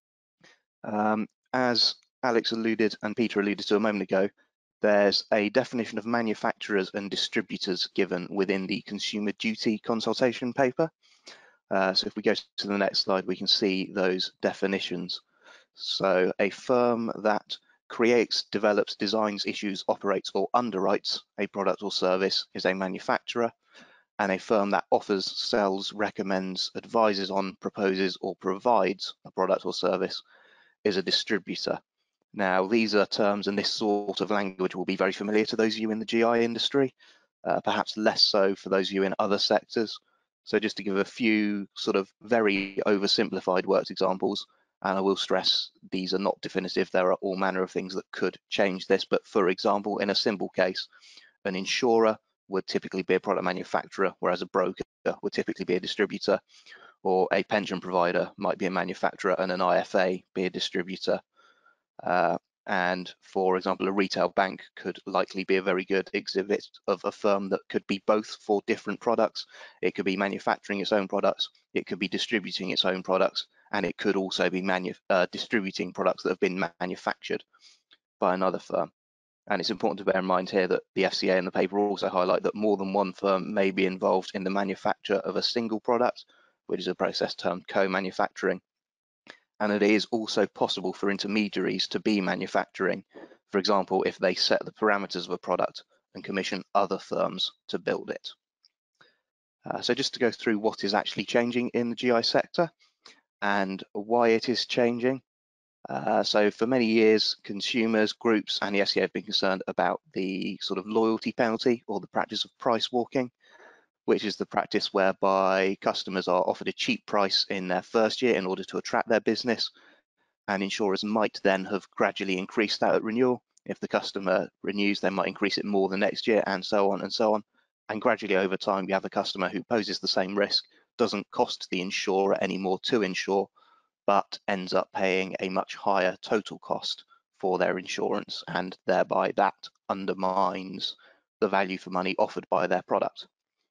[SPEAKER 4] Um, as Alex alluded and Peter alluded to a moment ago, there's a definition of manufacturers and distributors given within the Consumer Duty consultation paper. Uh, so if we go to the next slide, we can see those definitions. So a firm that creates, develops, designs, issues, operates, or underwrites a product or service is a manufacturer, and a firm that offers, sells, recommends, advises on, proposes, or provides a product or service is a distributor. Now, these are terms and this sort of language will be very familiar to those of you in the G I industry, uh, perhaps less so for those of you in other sectors. So just to give a few sort of very oversimplified worked examples, and I will stress these are not definitive, there are all manner of things that could change this, but for example, in a simple case, an insurer would typically be a product manufacturer, whereas a broker would typically be a distributor, or a pension provider might be a manufacturer and an I F A be a distributor. Uh, and for example, a retail bank could likely be a very good exhibit of a firm that could be both for different products. It could be manufacturing its own products, it could be distributing its own products, and it could also be manu uh, distributing products that have been manufactured by another firm. And it's important to bear in mind here that the F C A and the paper also highlight that more than one firm may be involved in the manufacture of a single product, which is a process termed co-manufacturing. And it is also possible for intermediaries to be manufacturing, for example, if they set the parameters of a product and commission other firms to build it. Uh, so just to go through what is actually changing in the G I sector and why it is changing. Uh, so for many years, consumers, groups, and the F C A have been concerned about the sort of loyalty penalty, or the practice of price walking, which is the practice whereby customers are offered a cheap price in their first year in order to attract their business, and insurers might then have gradually increased that at renewal. If the customer renews, they might increase it more the next year, and so on and so on. And gradually over time, you have a customer who poses the same risk, doesn't cost the insurer any more to insure, but ends up paying a much higher total cost for their insurance, and thereby that undermines the value for money offered by their product.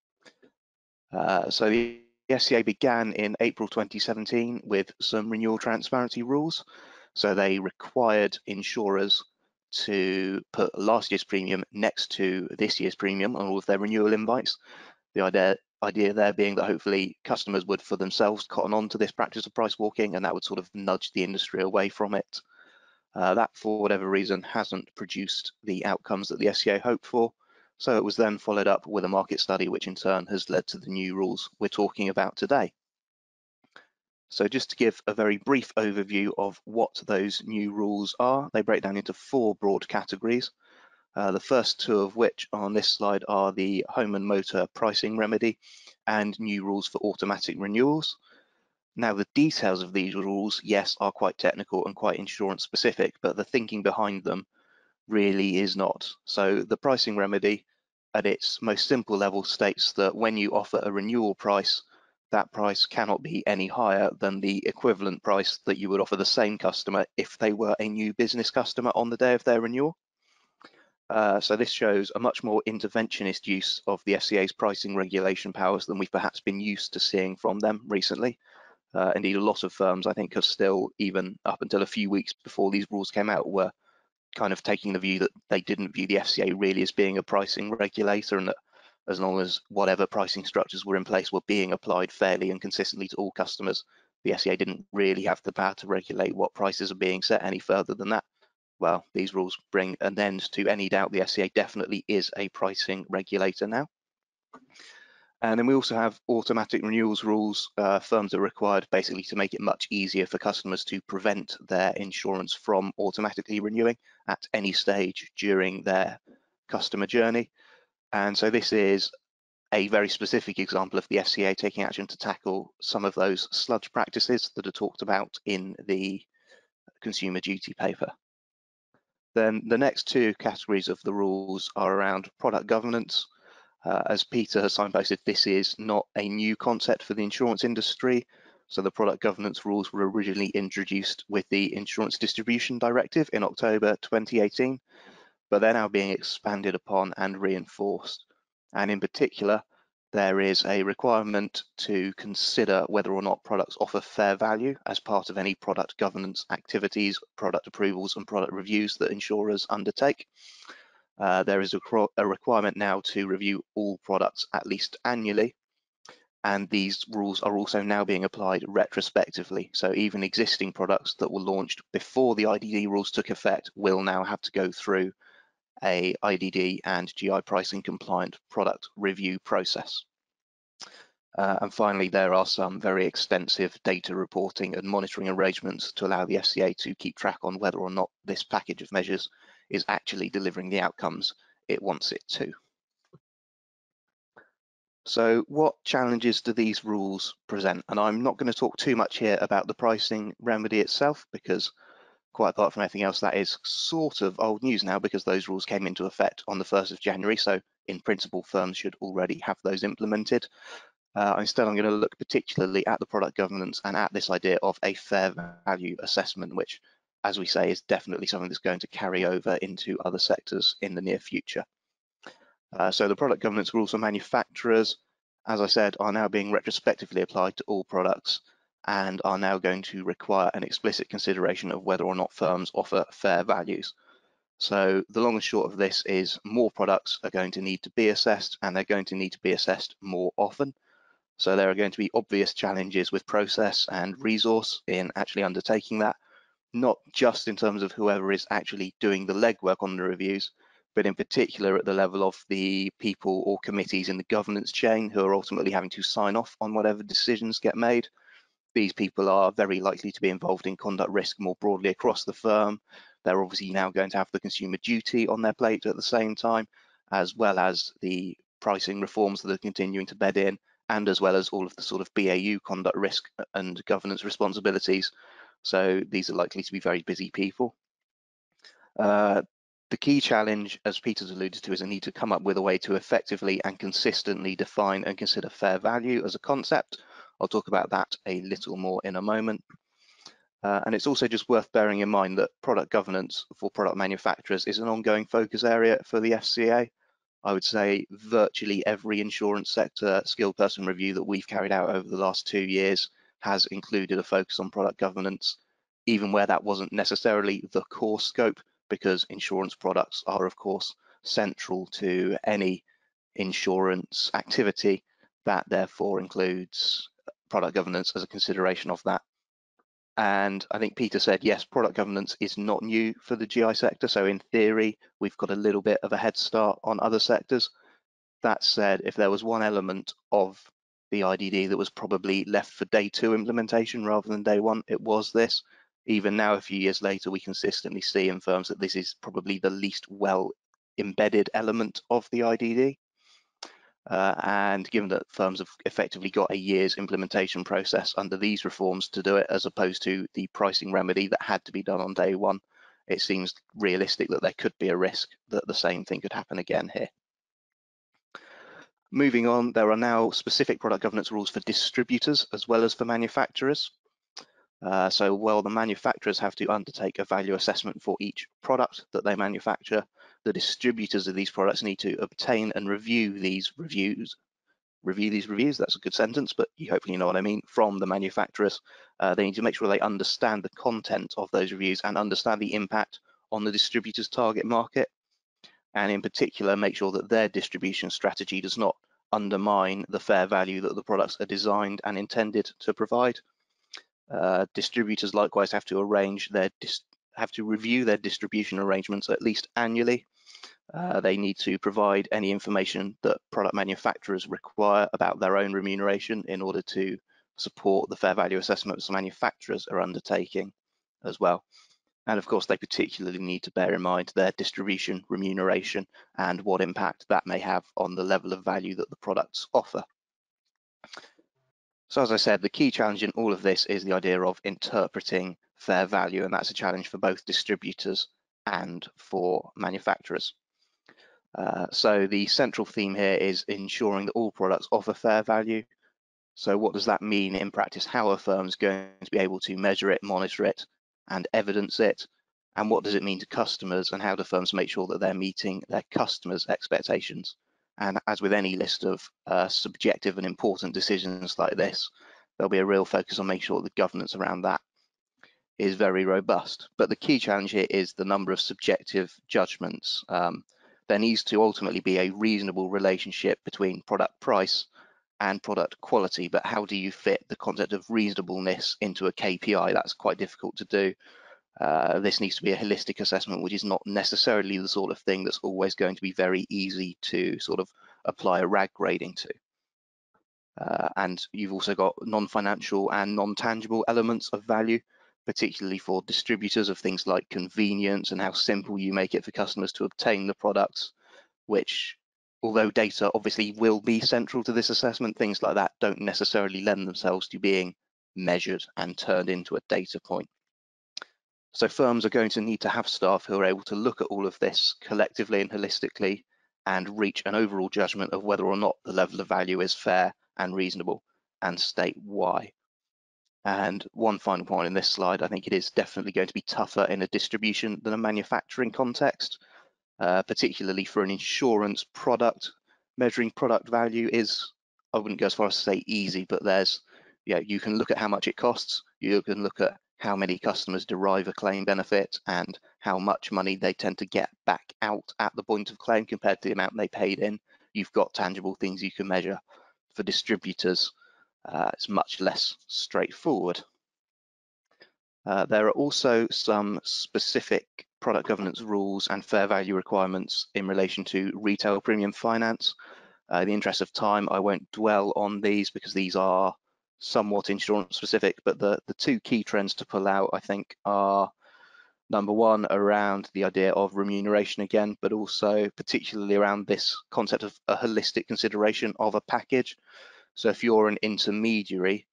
[SPEAKER 4] Uh, so the F C A began in April twenty seventeen with some renewal transparency rules. So they required insurers to put last year's premium next to this year's premium on all of their renewal invites. The idea, idea there being that hopefully customers would for themselves cotton on to this practice of price walking, and that would sort of nudge the industry away from it. Uh, that, for whatever reason, hasn't produced the outcomes that the F C A hoped for. So it was then followed up with a market study, which in turn has led to the new rules we're talking about today. So just to give a very brief overview of what those new rules are, they break down into four broad categories. Uh, the first two of which on this slide are the home and motor pricing remedy and new rules for automatic renewals. Now, the details of these rules, yes, are quite technical and quite insurance specific, but the thinking behind them really is not. So the pricing remedy at its most simple level states that when you offer a renewal price, that price cannot be any higher than the equivalent price that you would offer the same customer if they were a new business customer on the day of their renewal. Uh, so this shows a much more interventionist use of the F C A's pricing regulation powers than we've perhaps been used to seeing from them recently. Uh, indeed, a lot of firms, I think, are still, even up until a few weeks before these rules came out, were kind of taking the view that they didn't view the F C A really as being a pricing regulator, and that as long as whatever pricing structures were in place were being applied fairly and consistently to all customers, the F C A didn't really have the power to regulate what prices are being set any further than that. Well, these rules bring an end to any doubt. The F C A definitely is a pricing regulator now. And then we also have automatic renewals rules. Uh, firms are required basically to make it much easier for customers to prevent their insurance from automatically renewing at any stage during their customer journey. And so this is a very specific example of the F C A taking action to tackle some of those sludge practices that are talked about in the Consumer Duty paper. Then the next two categories of the rules are around product governance. Uh, as Peter has signposted, this is not a new concept for the insurance industry. So the product governance rules were originally introduced with the Insurance Distribution Directive in October twenty eighteen, but they're now being expanded upon and reinforced. And in particular, there is a requirement to consider whether or not products offer fair value as part of any product governance activities, product approvals, and product reviews that insurers undertake. Uh, there is a, a requirement now to review all products at least annually, and these rules are also now being applied retrospectively. So even existing products that were launched before the I D D rules took effect will now have to go through a I D D and G I pricing compliant product review process. Uh, and finally, there are some very extensive data reporting and monitoring arrangements to allow the F C A to keep track on whether or not this package of measures is actually delivering the outcomes it wants it to. So what challenges do these rules present? And I'm not going to talk too much here about the pricing remedy itself, because quite apart from anything else, that is sort of old news now, because those rules came into effect on the first of January. So in principle, firms should already have those implemented. Uh, instead, I'm going to look particularly at the product governance and at this idea of a fair value assessment, which, as we say, is definitely something that's going to carry over into other sectors in the near future. Uh, so the product governance rules for manufacturers, as I said, are now being retrospectively applied to all products and are now going to require an explicit consideration of whether or not firms offer fair values. So the long and short of this is more products are going to need to be assessed, and they're going to need to be assessed more often. So there are going to be obvious challenges with process and resource in actually undertaking that, not just in terms of whoever is actually doing the legwork on the reviews, but in particular at the level of the people or committees in the governance chain who are ultimately having to sign off on whatever decisions get made. These people are very likely to be involved in conduct risk more broadly across the firm. They're obviously now going to have the consumer duty on their plate at the same time, as well as the pricing reforms that are continuing to bed in, and as well as all of the sort of B A U conduct risk and governance responsibilities. So these are likely to be very busy people. Uh, the key challenge, as Peter's alluded to, is a need to come up with a way to effectively and consistently define and consider fair value as a concept. I'll talk about that a little more in a moment. Uh, and it's also just worth bearing in mind that product governance for product manufacturers is an ongoing focus area for the F C A. I would say virtually every insurance sector skilled person review that we've carried out over the last two years has included a focus on product governance, even where that wasn't necessarily the core scope, because insurance products are, of course, central to any insurance activity. That therefore includes product governance as a consideration of that. And I think Peter said, yes, product governance is not new for the G I sector. So in theory, we've got a little bit of a head start on other sectors. That said, if there was one element of the I D D that was probably left for day two implementation rather than day one, it was this. Even now, a few years later, we consistently see in firms that this is probably the least well embedded element of the I D D. Uh, and given that firms have effectively got a year's implementation process under these reforms to do it, as opposed to the pricing remedy that had to be done on day one, it seems realistic that there could be a risk that the same thing could happen again here. Moving on, there are now specific product governance rules for distributors as well as for manufacturers. Uh, so while the manufacturers have to undertake a value assessment for each product that they manufacture, the distributors of these products need to obtain and review these reviews. Review these reviews, that's a good sentence, but you hopefully know what I mean, from the manufacturers. Uh, they need to make sure they understand the content of those reviews and understand the impact on the distributor's target market. And in particular, make sure that their distribution strategy does not undermine the fair value that the products are designed and intended to provide. Uh, distributors likewise have to arrange their have to review their distribution arrangements at least annually. Uh, they need to provide any information that product manufacturers require about their own remuneration in order to support the fair value assessments manufacturers are undertaking as well. And of course, they particularly need to bear in mind their distribution remuneration and what impact that may have on the level of value that the products offer. So as I said, the key challenge in all of this is the idea of interpreting fair value, and that's a challenge for both distributors and for manufacturers. Uh, so the central theme here is ensuring that all products offer fair value. So what does that mean in practice? How are firms going to be able to measure it, monitor it, and evidence it? And what does it mean to customers, and how do firms make sure that they're meeting their customers' expectations? And as with any list of uh, subjective and important decisions like this, there'll be a real focus on making sure the governance around that is very robust. But the key challenge here is the number of subjective judgments. Um, there needs to ultimately be a reasonable relationship between product price and product quality, but how do you fit the concept of reasonableness into a K P I? That's quite difficult to do. Uh, this needs to be a holistic assessment, which is not necessarily the sort of thing that's always going to be very easy to sort of apply a R A G grading to. Uh, and you've also got non-financial and non-tangible elements of value, particularly for distributors, of things like convenience and how simple you make it for customers to obtain the products, which, although data obviously will be central to this assessment, things like that don't necessarily lend themselves to being measured and turned into a data point. So firms are going to need to have staff who are able to look at all of this collectively and holistically and reach an overall judgment of whether or not the level of value is fair and reasonable, and state why. And one final point in this slide, I think it is definitely going to be tougher in a distribution than a manufacturing context, uh, particularly for an insurance product. Measuring product value is, I wouldn't go as far as to say easy, but there's, yeah, you can look at how much it costs, you can look at how many customers derive a claim benefit and how much money they tend to get back out at the point of claim compared to the amount they paid in. You've got tangible things you can measure. For distributors, uh, it's much less straightforward. Uh, there are also some specific product governance rules and fair value requirements in relation to retail premium finance. Uh, in the interest of time, I won't dwell on these because these are somewhat insurance specific, but the, the two key trends to pull out, I think, are number one, around the idea of remuneration again, but also particularly around this concept of a holistic consideration of a package. So if you're an intermediary,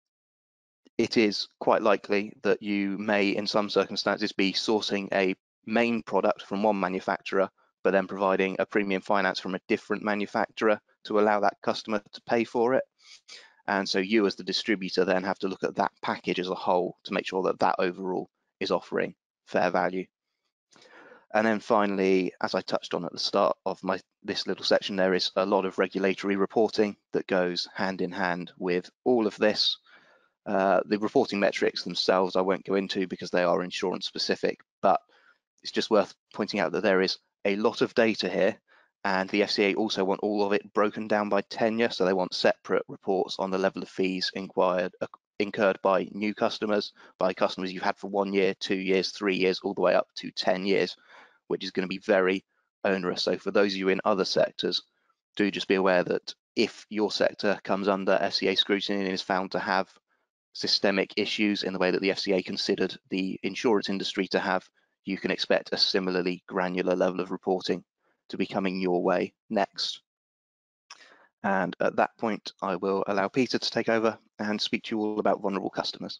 [SPEAKER 4] it is quite likely that you may, in some circumstances, be sourcing a main product from one manufacturer, but then providing a premium finance from a different manufacturer to allow that customer to pay for it. And so you as the distributor then have to look at that package as a whole to make sure that that overall is offering fair value. And then finally, as I touched on at the start of my this little section, there is a lot of regulatory reporting that goes hand in hand with all of this. Uh, the reporting metrics themselves I won't go into because they are insurance specific, but it's just worth pointing out that there is a lot of data here, and the F C A also want all of it broken down by tenure, so they want separate reports on the level of fees inquired, uh, incurred by new customers, by customers you've had for one year, two years, three years, all the way up to ten years, which is going to be very onerous. So for those of you in other sectors, do just be aware that if your sector comes under F C A scrutiny and is found to have systemic issues in the way that the F C A considered the insurance industry to have, you can expect a similarly granular level of reporting to be coming your way next. and at that point I will allow Peter to take over and speak to you all about vulnerable customers.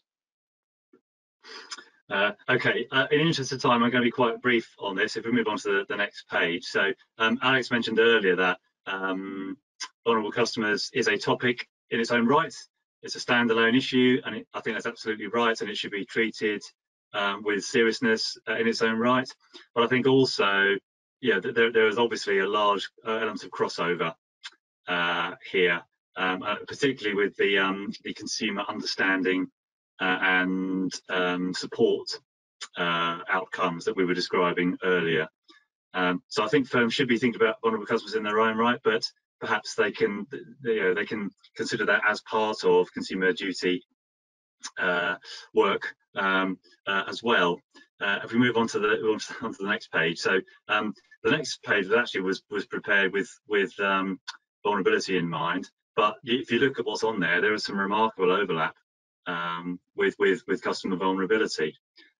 [SPEAKER 3] Uh, okay, uh, in the interest of time, I'm going to be quite brief on this if we move on to the, the next page. So um, Alex mentioned earlier that um, vulnerable customers is a topic in its own right. It's a standalone issue, and it, I think that's absolutely right, and it should be treated um, with seriousness uh, in its own right. But I think also, yeah, there, there is obviously a large uh, element of crossover uh, here, um, uh, particularly with the, um, the consumer understanding Uh, and um, support uh, outcomes that we were describing earlier. Um, so I think firms should be thinking about vulnerable customers in their own right, but perhaps they can, you know, they can consider that as part of consumer duty uh, work um, uh, as well. Uh, if we move on to the on to the next page, so um, the next page actually was was prepared with with um, vulnerability in mind. But if you look at what's on there, there is some remarkable overlap Um, with with with customer vulnerability.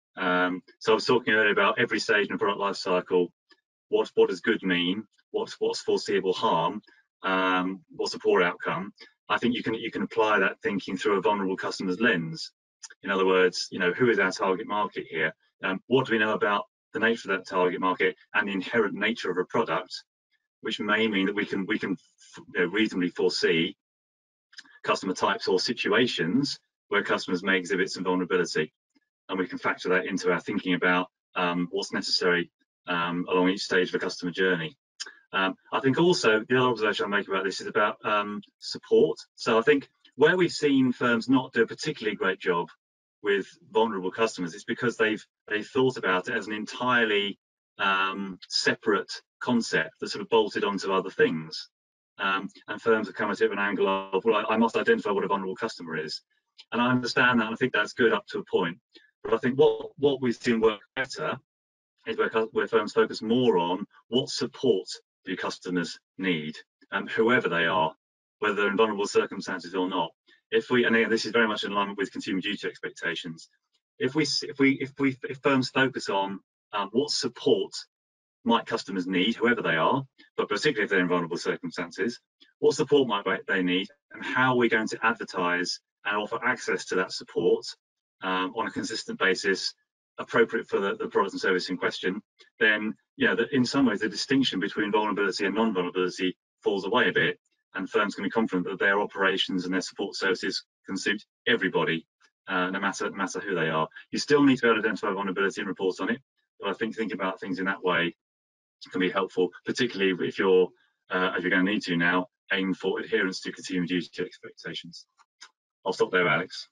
[SPEAKER 3] Um, so I was talking earlier about every stage in the product life cycle. What what does good mean? What's what's foreseeable harm? Um, what's a poor outcome? I think you can you can apply that thinking through a vulnerable customer's lens. In other words, you know, who is our target market here? Um, what do we know about the nature of that target market and the inherent nature of a product, which may mean that we can we can you know, reasonably foresee customer types or situations where customers may exhibit some vulnerability, and we can factor that into our thinking about um, what's necessary um, along each stage of the customer journey. Um, I think also the other observation I make about this is about um, support. So I think where we've seen firms not do a particularly great job with vulnerable customers, it's because they've they've thought about it as an entirely um, separate concept that's sort of bolted onto other things. Um, and firms have come at it with an angle of, well, I, I must identify what a vulnerable customer is. And I understand that, and I think that's good up to a point. But I think what, what we've seen work better is where, where firms focus more on what support do customers need, um, whoever they are, whether they're in vulnerable circumstances or not. If we, and again, this is very much in alignment with consumer duty expectations. If we, if we, if we, if firms focus on um, what support might customers need, whoever they are, but particularly if they're in vulnerable circumstances, what support might they need, and how are we going to advertise and offer access to that support um, on a consistent basis, appropriate for the, the product and service in question, then, you know, that in some ways the distinction between vulnerability and non-vulnerability falls away a bit, and firms can be confident that their operations and their support services can suit everybody, uh, no matter, no matter who they are. You still need to be able to identify vulnerability and report on it, but I think thinking about things in that way can be helpful, particularly if you're, uh, as you're going to need to now, aim for adherence to consumer duty expectations. I'll stop there, Alex.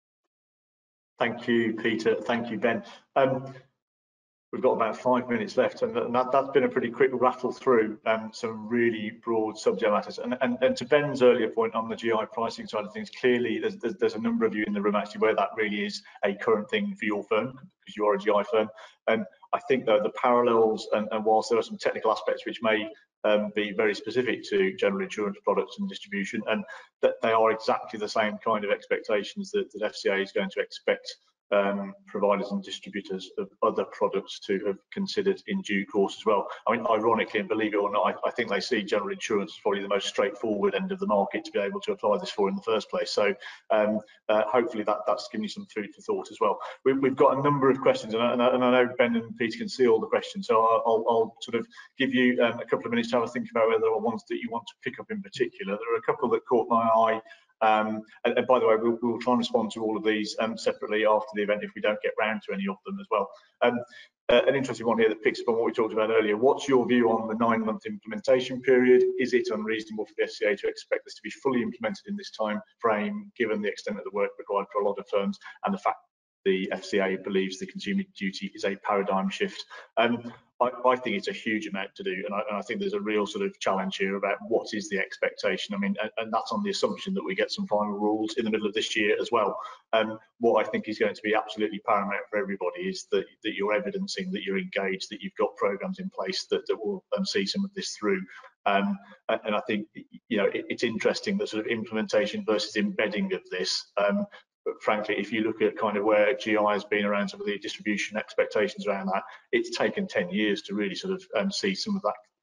[SPEAKER 1] Thank you, Peter. Thank you, Ben. Um, we've got about five minutes left, and that, that's been a pretty quick rattle through um, some really broad subject matters. And, and, and to Ben's earlier point on the G I pricing side of things, clearly there's, there's, there's a number of you in the room actually where that really is a current thing for your firm, because you are a G I firm. And I think though the parallels, and, and whilst there are some technical aspects which may um, be very specific to general insurance products and distribution, and that they are exactly the same kind of expectations that, that F C A is going to expect Um, providers and distributors of other products to have considered in due course as well. I mean, ironically, and believe it or not, I, I think they see general insurance as probably the most straightforward end of the market to be able to apply this for in the first place. So um, uh, hopefully that, that's given you some food for thought as well. We, we've got a number of questions, and I, and I know Ben and Peter can see all the questions, so I'll, I'll, I'll sort of give you um, a couple of minutes to have a think about whether there are ones that you want to pick up in particular. There are a couple that caught my eye. Um, and, and by the way, we'll, we'll try and respond to all of these um, separately after the event if we don't get round to any of them as well. Um, uh, an interesting one here that picks up on what we talked about earlier. What's your view on the nine-month implementation period? Is it unreasonable for the F C A to expect this to be fully implemented in this time frame, given the extent of the work required for a lot of firms and the fact the F C A believes the consumer duty is a paradigm shift? Um, I, I think it's a huge amount to do, and I, and I think there's a real sort of challenge here about what is the expectation. I mean, and, and that's on the assumption that we get some final rules in the middle of this year as well. Um, what I think is going to be absolutely paramount for everybody is that, that you're evidencing that you're engaged, that you've got programs in place that, that will um, see some of this through. Um, and, and I think, you know, it, it's interesting that sort of implementation versus embedding of this. Um, But frankly, if you look at kind of where G I has been around some of the distribution expectations around that, it's taken ten years to really sort of um, see some of that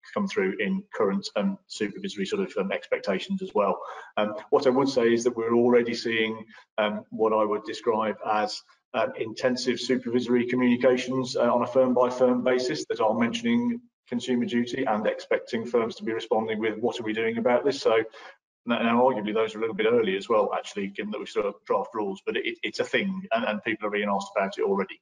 [SPEAKER 1] come through in current um, supervisory sort of um, expectations as well. Um, what I would say is that we're already seeing um, what I would describe as um, intensive supervisory communications uh, on a firm by firm basis that are mentioning consumer duty and expecting firms to be responding with what are we doing about this. So now arguably those are a little bit early as well, actually, given that we still have draft rules, but it, it's a thing and, and people are being asked about it already.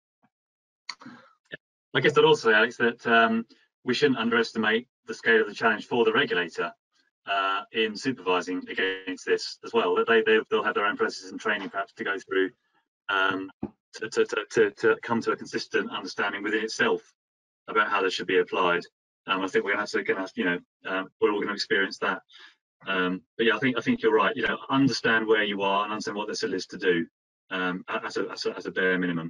[SPEAKER 3] I guess I'd also say, Alex, that um, we shouldn't underestimate the scale of the challenge for the regulator uh, in supervising against this as well. That they, they they'll have their own processes and training perhaps to go through um, to, to, to, to, to come to a consistent understanding within itself about how they should be applied. Um, I think we're going to have to, gonna have, you know, um, we're all going to experience that. Um, but yeah, I think I think you're right. You know, understand where you are and understand what there still is to do um, as a as a, as a bare minimum.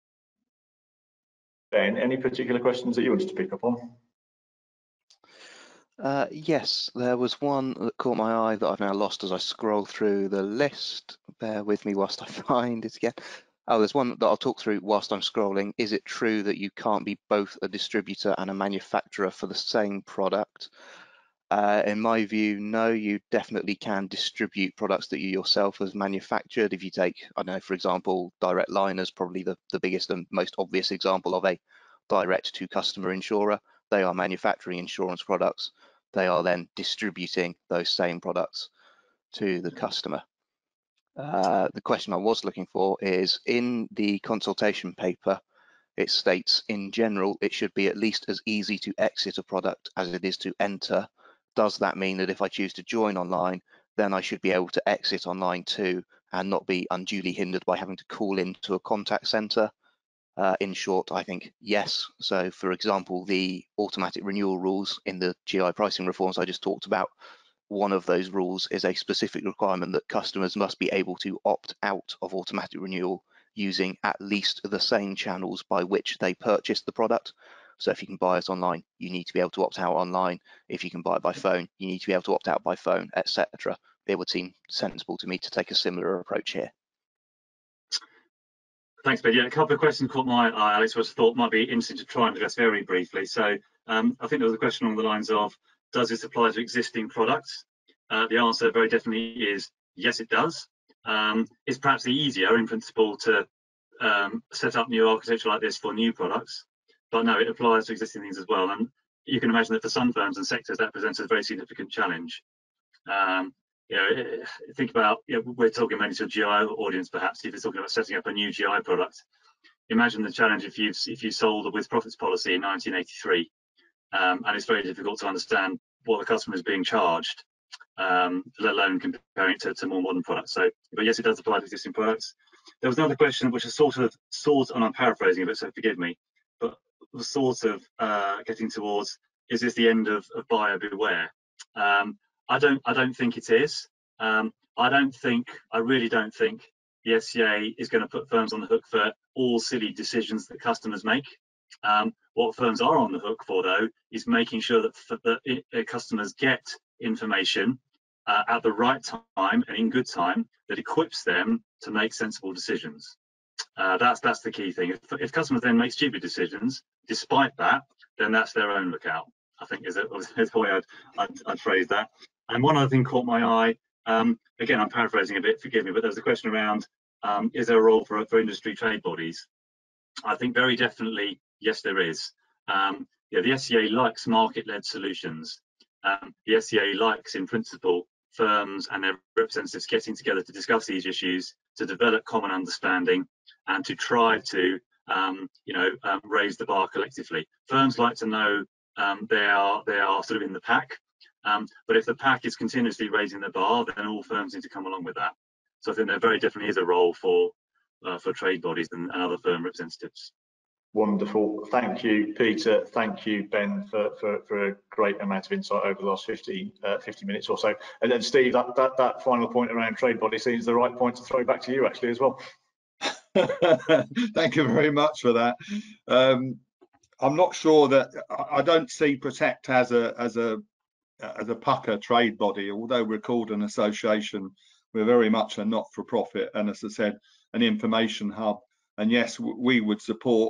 [SPEAKER 1] Ben, any particular questions that you wanted to pick up on?
[SPEAKER 4] Uh, yes, there was one that caught my eye that I've now lost as I scroll through the list. Bear with me whilst I find it again. Oh, there's one that I'll talk through whilst I'm scrolling. Is it true that you can't be both a distributor and a manufacturer for the same product? Uh, in my view, no, you definitely can distribute products that you yourself has manufactured. If you take, I don't know, for example, Direct Line is probably the, the biggest and most obvious example of a direct to customer insurer. They are manufacturing insurance products. They are then distributing those same products to the customer. Uh, the question I was looking for is in the consultation paper, it states in general, it should be at least as easy to exit a product as it is to enter. Does that mean that if I choose to join online, then I should be able to exit online too and not be unduly hindered by having to call into a contact center? Uh, in short, I think yes. So for example, the automatic renewal rules in the G I pricing reforms I just talked about, one of those rules is a specific requirement that customers must be able to opt out of automatic renewal using at least the same channels by which they purchased the product. So if you can buy it online, you need to be able to opt out online. If you can buy it by phone, you need to be able to opt out by phone, et cetera. It would seem sensible to me to take a similar approach here.
[SPEAKER 3] Thanks, Ben. Yeah, a couple of questions caught my eye, Alex, which I thought might be interesting to try and address very briefly. So um, I think there was a question along the lines of, does this apply to existing products? Uh, the answer very definitely is yes, it does. Um, it's perhaps easier in principle to um, set up new architecture like this for new products, but no, it applies to existing things as well. And you can imagine that for some firms and sectors that presents a very significant challenge. Um, you know, think about, you know, we're talking mainly to a G I audience perhaps. If you're talking about setting up a new G I product, imagine the challenge if you've if you sold a with profits policy in nineteen eighty-three, um, and it's very difficult to understand what the customer is being charged, um, let alone comparing it to, to more modern products. So, but yes, it does apply to existing products. There was another question which is sort of sort, and I'm paraphrasing a bit, so forgive me, but was sort of uh, getting towards, is this the end of, of buyer beware? Um, I don't I don't think it is. Um, I don't think, I really don't think the F C A is going to put firms on the hook for all silly decisions that customers make. Um, what firms are on the hook for, though, is making sure that, that it, uh, customers get information uh, at the right time and in good time that equips them to make sensible decisions. Uh, that's that's the key thing. If, if customers then make stupid decisions, despite that, then that's their own lookout, I think is, a, is the way I'd, I'd, I'd phrase that. And one other thing caught my eye, um, again, I'm paraphrasing a bit, forgive me, but there's a question around, um, is there a role for, for industry trade bodies? I think very definitely, yes, there is. Um, yeah, the S C A likes market-led solutions. Um, the S C A likes, in principle, firms and their representatives getting together to discuss these issues, to develop common understanding, and to try to, um, you know, um, raise the bar collectively. Firms like to know um, they are they are sort of in the pack, um, but if the pack is continuously raising the bar, then all firms need to come along with that. So I think there very definitely is a role for uh, for trade bodies and, and other firm representatives.
[SPEAKER 1] Wonderful. Thank you, Peter. Thank you, Ben, for, for, for a great amount of insight over the last fifty, uh, fifty minutes or so. And then, Steve, that, that, that final point around trade body seems the right point to throw back to you, actually, as well.
[SPEAKER 2] Thank you very much for that. Um, I'm not sure that I don't see Protect as a as a as a pucker trade body, although we're called an association. We're very much a not-for-profit, and as I said, an information hub. And yes, we would support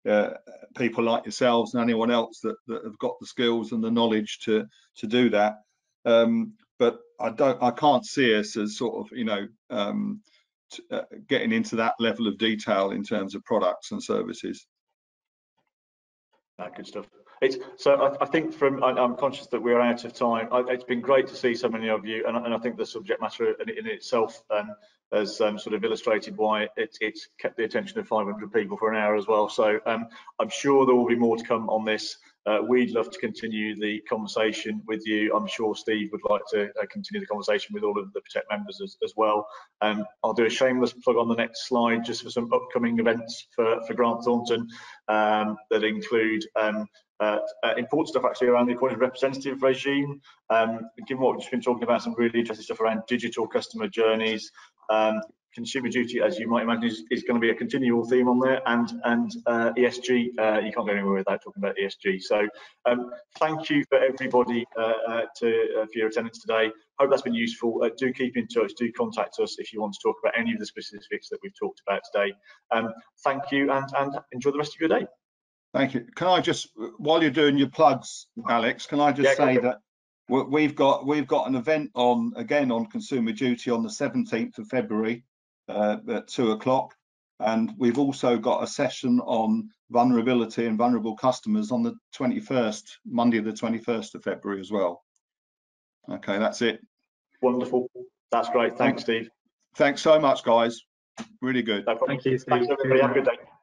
[SPEAKER 2] uh, people like yourselves and anyone else that, that have got the skills and the knowledge to to do that. Um, but I don't, I can't see us as sort of, you know, um, t uh, getting into that level of detail in terms of products and services.
[SPEAKER 1] Ah, good stuff. It's, so I, I think from, I, I'm conscious that we're out of time. I, it's been great to see so many of you, and, and I think the subject matter in, in itself um, has um, sort of illustrated why it's, it's kept the attention of five hundred people for an hour as well. So um, I'm sure there will be more to come on this. Uh, we'd love to continue the conversation with you. I'm sure Steve would like to uh, continue the conversation with all of the Protect members as, as well. Um, I'll do a shameless plug on the next slide just for some upcoming events for, for Grant Thornton um, that include um, uh, uh, important stuff actually around the appointed representative regime. Um, given what we've just been talking about, some really interesting stuff around digital customer journeys. Um, Consumer duty, as you might imagine, is, is going to be a continual theme on there, and and uh, E S G. Uh, you can't go anywhere without talking about E S G. So, um, thank you for everybody uh, uh, to uh, for your attendance today. Hope that's been useful. Uh, do keep in touch. Do contact us if you want to talk about any of the specifics that we've talked about today. Um, thank you, and and enjoy the rest of your day.
[SPEAKER 2] Thank you. Can I just, while you're doing your plugs, Alex, can I just yeah, say that we've got we've got an event on again on consumer duty on the seventeenth of February. Uh, at two o'clock, and we've also got a session on vulnerability and vulnerable customers on the twenty-first, Monday the twenty-first of February as well. Okay, that's it.
[SPEAKER 1] Wonderful. That's great. Thanks, Steve.
[SPEAKER 2] Thanks so much, guys. Really good.
[SPEAKER 1] No problem. Thank you, Steve. Thanks, everybody. Have a good day.